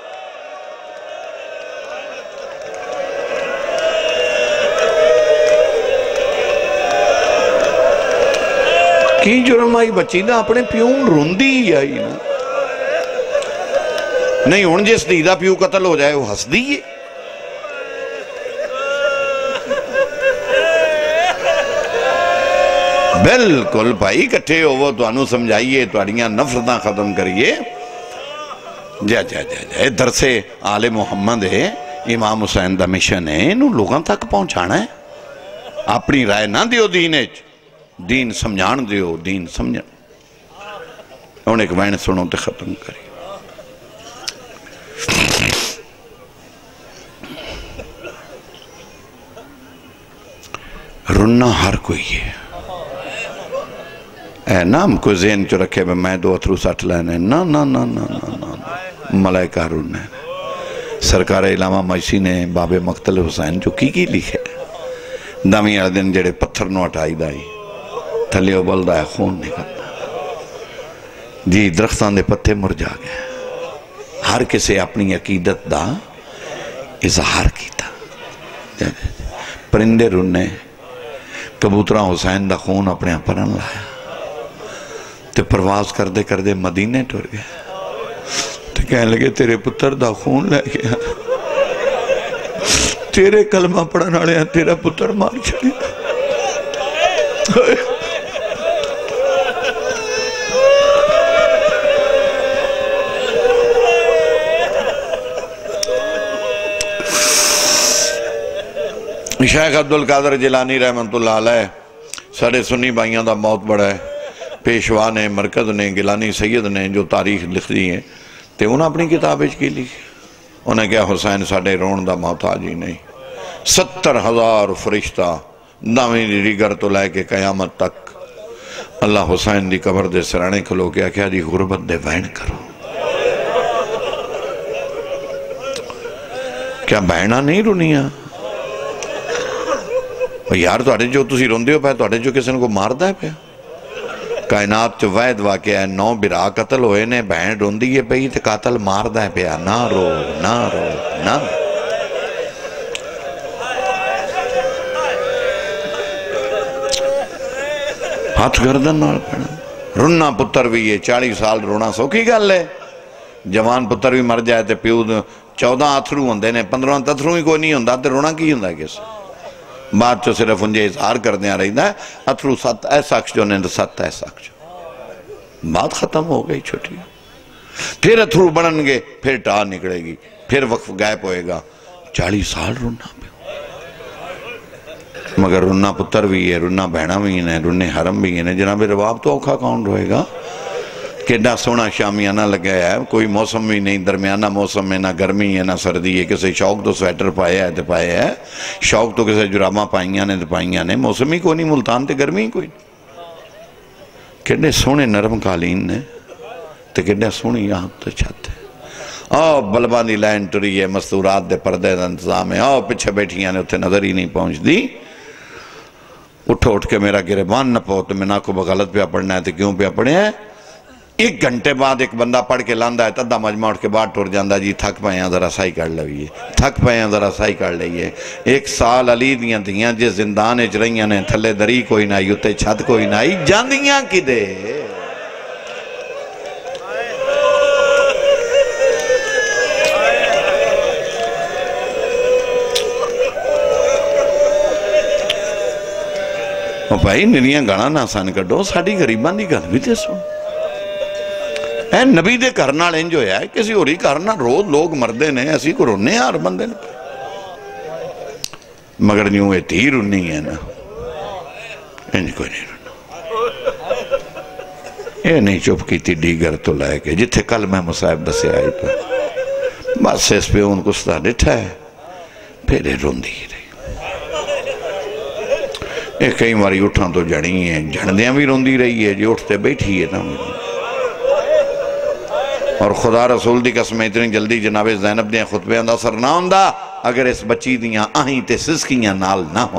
کی جرم آئی بچی نا اپنے پیون روندی ہی آئی نا نہیں ہون جس دیدہ پیو قتل ہو جائے وہ ہس دیئے بلکل بھائی کٹھے ہو وہ تو انو سمجھائیے تو اڑیاں نفرتاں ختم کریے جا جا جا جا درس آل محمد ہے امام حسین دا مشن ہے انہوں لوگاں تک پہنچانا ہے اپنی رائے نہ دیو دینے دین سمجھان دیو دین سمجھان انہوں ایک وین سنو تے ختم کری رنہ ہر کوئی ہے اے نام کوئی ذہن چو رکھے میں دو اترو سٹ لینے نا نا نا نا نا ملائکہ رنہ سرکار علامہ مجسی نے باب مقتل حسین جو کی کی لکھے دامی آدھن جڑے پتھر نو اٹھائی دائی تھلی و بلدہ خون نکلنا جی درختان دے پتے مر جا گئے ہر کسے اپنی عقیدت دا اظہار کیتا پرندے رننے کبوترہ حسین دا خون اپنے اپرن لایا تے پرواز کر دے کر دے مدینے ٹور گئے تے کہنے لگے تیرے پتر دا خون لے گیا تیرے کلمہ پڑھنا لیا تیرا پتر مار چلی شیخ عبدالقادر جیلانی رحمت اللہ علیہ سارے سنی بھائیاں دا موت بڑا ہے پیشوا نے مرکز نے گیلانی سید نے جو تاریخ لکھ دی ہیں تے انہوں اپنی کتابیں کی لکھی انہیں کیا حسین ساڑھے رون دا محتاج ہی نہیں ستر ہزار فرشتہ داویں ریگر تو لے کے قیامت تک اللہ حسین دی قبر دے سرانے کھلو کیا کیا دی غربت دے وین کرو کیا بہنہ نہیں رونیاں یار تو اٹھے جو تسی روندے ہو پہ تو اٹھے جو کسی کو مار دا ہے پہ کائنات جو وید واقعہ ہے نو برا قتل ہوئے نے بہن روندی ہے پہ تے قاتل مار دا ہے پہ نہ رو نہ رو نہ ہاتھ گردن نال پڑھنا رنہ پتر بھی یہ چاڑی سال رونا سوکھی گل ہے جوان پتر بھی مر جائے تے پیو چودہ اتھرو ہوندے نے پندرہ تتھرو ہی کوئی نہیں ہوندہ تے رونا کی ہوندہ کس بات جو صرف انجھے اظہار کر دیا رہی ہے اتھرو ست ایسا اکش جو نیند ست ایسا اکش بات ختم ہو گئی چھوٹی پھر اتھرو بڑھن گے پھر ٹا نکڑے گی پھر وقف گائب ہوئے گا چالی سال رنہ پہ مگر رنہ پتر بھی ہے رنہ بہنہ بھی ہیں رنہ حرم بھی ہیں جناب رواب تو اوکھا کون روئے گا کیڈا سونا شامیانہ لگیا ہے کوئی موسم بھی نہیں درمیانہ موسم میں نہ گرمی ہے نہ سردی ہے کسی شوق تو سویٹر پائے ہے تو پائے ہے شوق تو کسی جرامہ پائیاں نے تو پائیاں نے موسم ہی کوئی نہیں ملتان تے گرمی ہی کوئی کیڈے سونے نرم قالین نے تے کیڈا سونی یہاں تو چھتے آو بلبان دی لائن ٹری ہے مستورات دے پردے دا انتظام ہے آو پچھے بیٹھیاں نے اتھے نظر ہی نہیں پہنچ دی اٹھو اٹھ کے میرا گریبان نہ پہو تو میں نہ کو بغلط پہ پڑھنا ہے تو کیوں پہ پڑھے ہیں ایک گھنٹے بعد ایک بندہ پڑھ کے لاندہ ہے تدہ مجمع اٹھ کے بعد ٹور جاندہ جی تھک پائے ہیں ذرا سائی کر لئیے تھک پائے ہیں ذرا سائی کر لئیے ایک سال علی دیاں دیاں جے زندان اچ رہیاں نے تھلے دری کوئی نہ یوتے چھت کوئی نہ جاندیاں کی دے بھائی ننیاں گانا نہ سان کڈو ساڑی غریبان دی گل بھی تے سن اے نبی دے کرنا لیں جو ہے کسی اور ہی کرنا روز لوگ مردے نے ایسی کو رونے ہیں ہر بندے نے مگر نیوں اے تیر رونی ہے نا انج کوئی نہیں رونا اے نہیں چپ کی تھی ڈیگر تو لائے کے جتھے کل میں مصائب دسے آئی پہ بس اس پہ ان کو ستا ڈٹھا ہے پھر رون دی رہی ایک کئی ماری اٹھاں تو جڑی ہیں جھڑدیاں بھی روندی رہی ہے جو اٹھتے بیٹھی ہے نا اور خدا رسول دی قسم اتنی جلدی جناب زینب دیاں خطبے اندہ اثر نہ ہوندہ اگر اس بچی دیاں آہیں تے سسکیاں نال نہ ہوں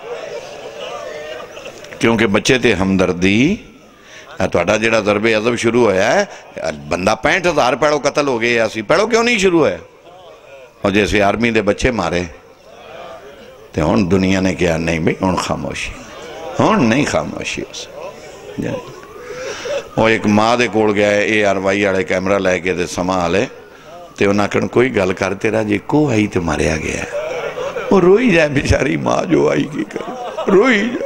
کیونکہ بچے تے ہمدردی تو اٹھا جڑا ضرب عذب شروع ہویا ہے بندہ پینٹ ہزار پیڑو قتل ہو گئے ایسی پیڑو کیوں نہیں شروع ہے اور جیسے آرمی دے بچے مارے تے ہون دنیا نے کیا نہیں بھئی ہون خاموشی ہون نہیں خاموشی اسے وہ ایک ماں دے کوڑ گیا ہے اے آروائی آڑے کیمرہ لے کے دے سما آلے تے انہاں کن کوئی گل کرتے رہا جی کو آئی تے ماریا گیا ہے وہ روئی جائے بیچاری ماں جو آئی کی کر روئی جائے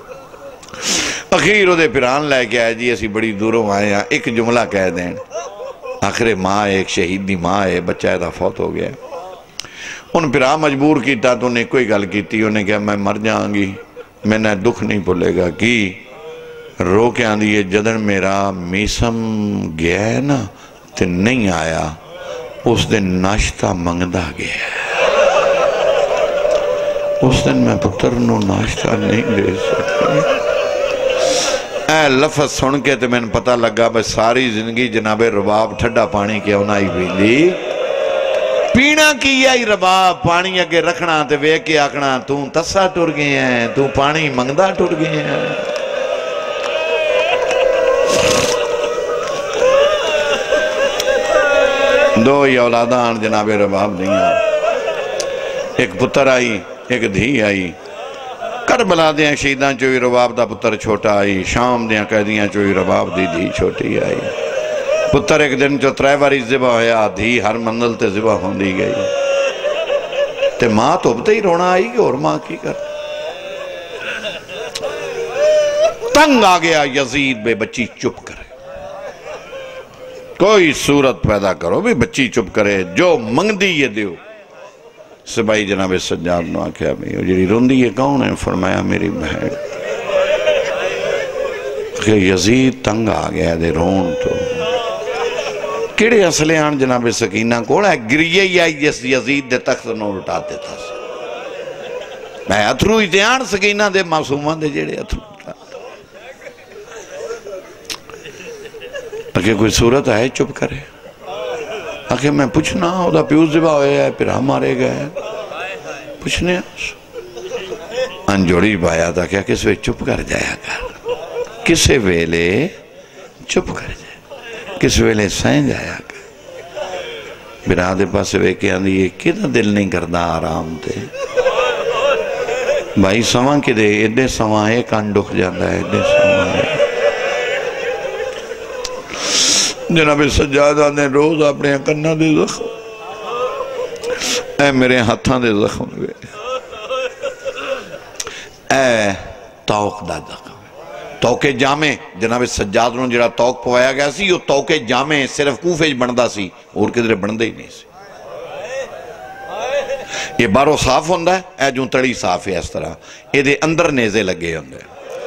اخیر دے پیران لے کے آئے جی ایسی بڑی دوروں آئے ہیں ایک جملہ کہہ دیں آخر ماں ایک شہید دی ماں ہے بچہ ایدہ فوت ہو گیا ان پیران مجبور کیتا تو انہیں کوئی گل کیتی انہیں کہا میں مر جاؤں گی میں نے دکھ نہیں بھولے گا کی رو کے آن دیئے جدن میرا میسم گیا ہے نا تے نہیں آیا اس دن ناشتہ منگدہ گیا اس دن میں پتر نو ناشتہ نہیں دے سکتی اے لفظ سن کے تے میں نے پتہ لگا بس ساری زندگی جناب رباب ٹھڈا پانی کے انائی بھی دی پینا کی آئی رباب پانی اگے رکھنا تے وے کے آکھنا تو تسا ٹر گئے ہیں تو پانی منگدہ ٹر گئے ہیں دو ہی اولادان جناب رباب دیاں ایک پتر آئی ایک دھی آئی کربلا دیاں شہیدان چوئی رباب دا پتر چھوٹا آئی شام دیاں قیدیاں چوئی رباب دی دھی چھوٹی آئی پتر ایک دن جو ترائے باری زبا ہویا دھی ہر منزل تے زبا ہوندی گئی تے ماں تو بتے ہی رونا آئی گی اور ماں کی کر تنگ آگیا یزید بے بچی چپ کرے کوئی صورت پیدا کرو بھی بچی چپ کرے جو منگ دی یہ دیو سبائی جناب سجاد نو آکھیا بھی جیری روندی یہ کون ہے فرمایا میری بہن کہ یزید تنگ آگیا دے رون تو کیڑے اصلے آن جناب سکینہ کوڑا ہے گریے ہی آئی جس یزید دے تخت نو اٹھاتے تھا میں اتھرو ہی تے آن سکینہ دے معصومان دے جیڑے اتھرو اگر کوئی صورت آئے چپ کرے اگر میں پوچھنا ہو دا پیوز زبا ہویا ہے پھر ہم مارے گئے پوچھنے انجوڑی بایا تھا کیا کس وے چپ کر جایا کر کسے ویلے چپ کر جائے کس ویلے سائن جایا کر برادے پاس وے کے آندھی یہ کدھا دل نہیں کردہ آرام تے بھائی سواں کے دے ایڈے سواں ایک انڈکھ جاندہ ہے ایڈے سواں ہے جناب سجادہ نے روز اپنے کنہ دے زخم اے میرے ہاتھاں دے زخم ہوئے اے توق دا زخم توق جامع جناب سجاد نے جڑا توق پوایا گیا سی یہ توق جامع صرف کوفے بندہ سی اور کدھر بندے ہی نہیں سی یہ بارو صاف ہوندہ ہے اے جو تڑی صاف ہے اس طرح یہ دے اندر نیزے لگے ہوندے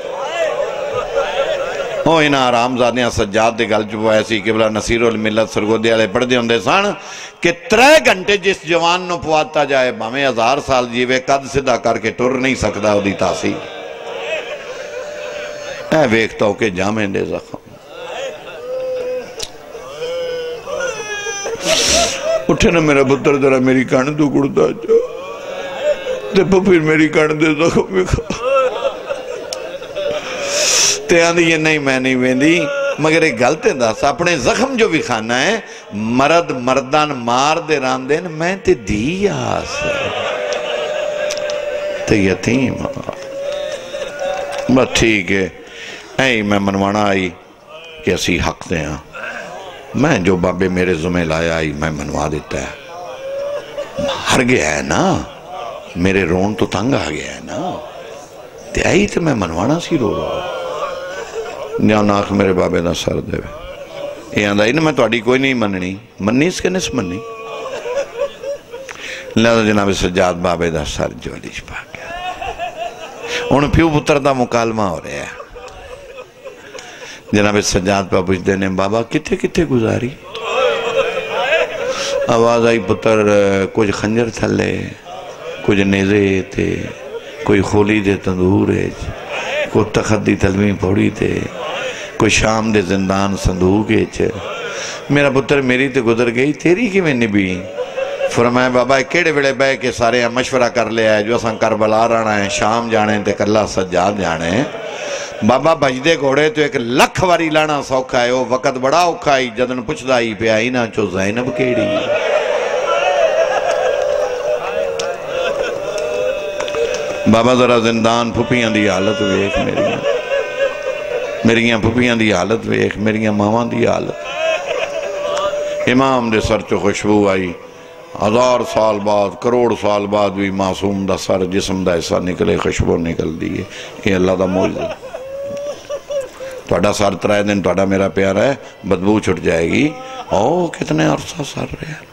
ہو انہا آرام زادیاں سجاد دے گل چپو ایسی قبلہ نصیر الملت سرگودے والے پڑھ دے ہوندے سان کہ ترے گھنٹے جس جوان نو پواتا جائے بامیں ہزار سال جیوے قد صدا کر کے ٹر نہیں سکتا ہو دی تاثیر اے ویکھتا ہو کہ جامع دے زخم اٹھے نا میرا بطر درہ میری کان دو گڑتا جا تے پھر میری کان دے زخم بھی کھا تے آندھی یہ نہیں میں نہیں ویندی مگر ایک گلتے دس اپنے زخم جو بھی کھانا ہے مرد مردان مار دے راندین میں تے دی آس تے یتیم بس ٹھیک ہے اے میں منوانا آئی کہ اسی حق دے ہاں میں جو بابے میرے زمیں لایا آئی میں منوا دیتا ہے ہر گیا ہے نا میرے رون تو تنگ آ گیا ہے نا تے آئی تے میں منوانا سی رو رہا جانا آخ میرے بابے دا سر دے یہ آندہ ہی نا میں تو آڑی کوئی نہیں مننی مننی اس کے نس مننی لہذا جناب سجاد بابے دا سر جو علیش پا گیا انہوں پیو پتر دا مکالمہ ہو رہا ہے جناب سجاد پا پوچھ دینے بابا کتے کتے گزاری آواز آئی پتر کچھ خنجر تھلے کچھ نیزے تھے کوئی خولی دے تندور ہے کوئی تخت دی تلویں پھوڑی تھے کوئی شام دے زندان صندوق ہے میرا پتر میری تے گزر گئی تیری کی میں نبی فرمایا بابا کیڑے بڑے بے کے سارے مشورہ کر لیا ہے جو اساں کربلا رہنا ہے شام جانے تے کلہ سجاد جانے بابا بجدے گھوڑے تو ایک لکھ واری لانا سوکھا ہے وہ وقت بڑا اوکھا ہی جدن پچھ دائی پہ آئی نا چو زینب کیڑی بابا ذرا زندان پھپیاں دی حالت ویکھ میریاں میریاں پھپیاں دی حالت ویکھ میریاں ماواں دی حالت امام دے سر چو خوشبو آئی ہزار سال بعد کروڑ سال بعد بھی معصوم دا سر جسم دا ایسا نکلے خوشبو نکل دیئے یہ اللہ دا موجزہ توڑا سر ترائے دن توڑا میرا پیارا ہے بدبو چھٹ جائے گی اوہ کتنے عرصہ سر رہے ہیں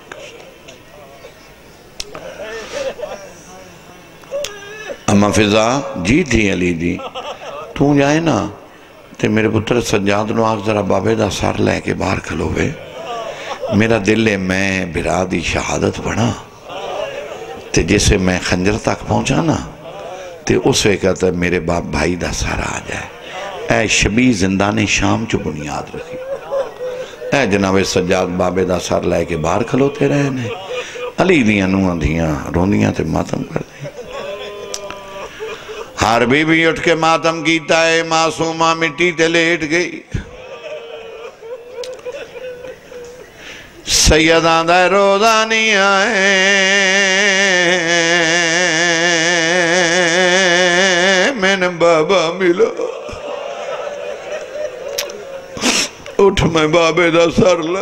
اما فضا جی تھی علی جی تو جائے نا تے میرے پتر سجاد نو آگ ذرا بابے دا سر لے کے باہر کھلوے میرا دل ہے میں برا دی شہادت بنا تے جیسے میں خنجر تک پہنچا نا تے اس وقت میرے باپ بھائی دا سر آ جائے اے شبی زندان شام چو بنیاد رکھی اے جناب سجاد بابے دا سر لے کے باہر کھلوتے رہنے علی دیاں نوہاں دیاں روندیاں تے ماتم کر دیں ہر بی بی اٹھ کے ماتم کیتا ہے معصومہ مٹی تے لیٹ گئی سیدان دے روزانی آئے میں بابا ملا اٹھ میں بابے دا سر لے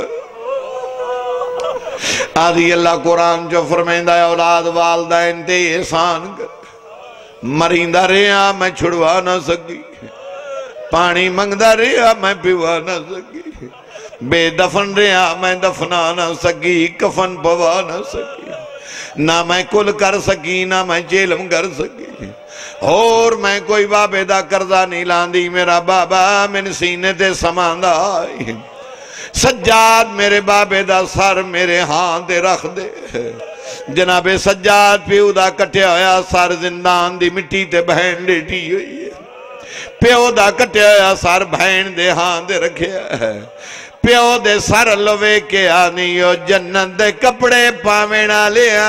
آدھی اللہ قرآن جو فرمیندہ ہے اولاد والدین تے احسان کر مریندہ رہا میں چھڑوا نہ سکی پانی منگدہ رہا میں پیوا نہ سکی بے دفن رہا میں دفنا نہ سکی کفن پوا نہ سکی نہ میں کل کر سکی نہ میں جیلم کر سکی اور میں کوئی بابے دا کردہ نہیں لاندی میرا بابا من سینے تے سماندہ آئی سجاد میرے بابے دا سر میرے ہاں دے رکھ دے جناب سجاد پیو دا کٹیا ہویا سر زندان دی مٹی تے بہن لیٹی ہوئی ہے پیو دا کٹیا ہویا سر بہن دے ہاں دے رکھیا ہے پیو دے سر لوے کے آنیو جنت دے کپڑے پاوینا لیا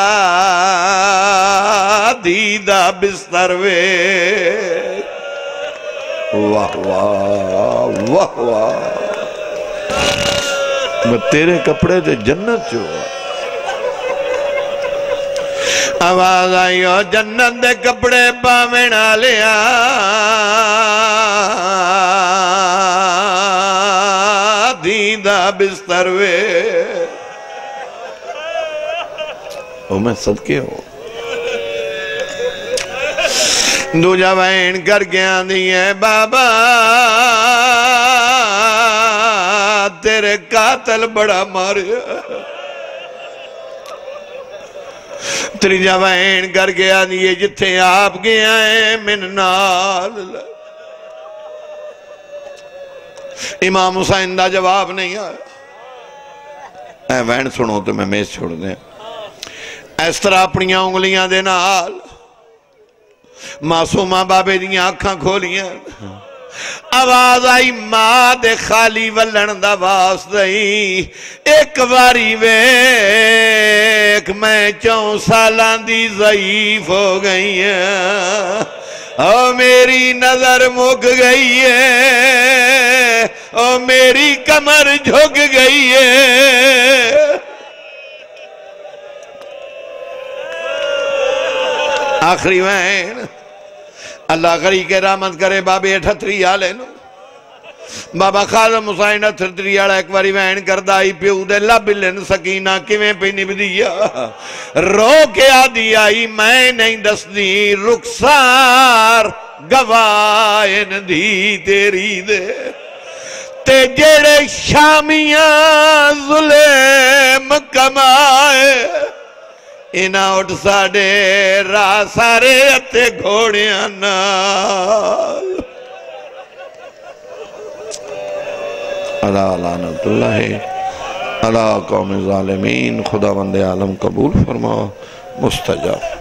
دیدہ بستر وے واہ واہ واہ واہ میں تیرے کپڑے دے جنت جو آواز آئیو جنت دے کپڑے پاوینا لیا دیدہ بستر وے او میں صدقے ہوں دو جوائن کر گیا دیئے بابا تیرے قاتل بڑا ماریا تری جوائن کر گیا دیئے جتھے آپ گیا ہے من نال امام حسین دا جواب نہیں آیا اے وین سنو تو میں میز چھوڑ دیں اس طرح اپنیاں انگلیاں دے نال معصومہ بابے دیاں آنکھاں کھولیاں آواز آئی ماں دے خالی ولن دا واسطئی ایک باری ویک میں چون سالان دی ضعیف ہو گئی ہے اور میری نظر مک گئی ہے او میری کمر جھک گئی ہے۔ آخری وین اللہ غری کے رحمت کرے بابے اٹھتری آلے نو بابا خادم حسین اٹھتری آلے ایک باری وین کردائی پیو دے لب لن سکینہ کیویں پہ نب دیا رو کے آدھی آئی میں نہیں دس دی رخسار گوائن دی تیری دے تے جڑے شامیاں ظلم کمائے اینا اٹھ ساڑے راہ سارے اتے گھوڑیاں نال اللہ لعنت اللہ علی قوم ظالمین خدا بند عالم قبول فرما مستجاب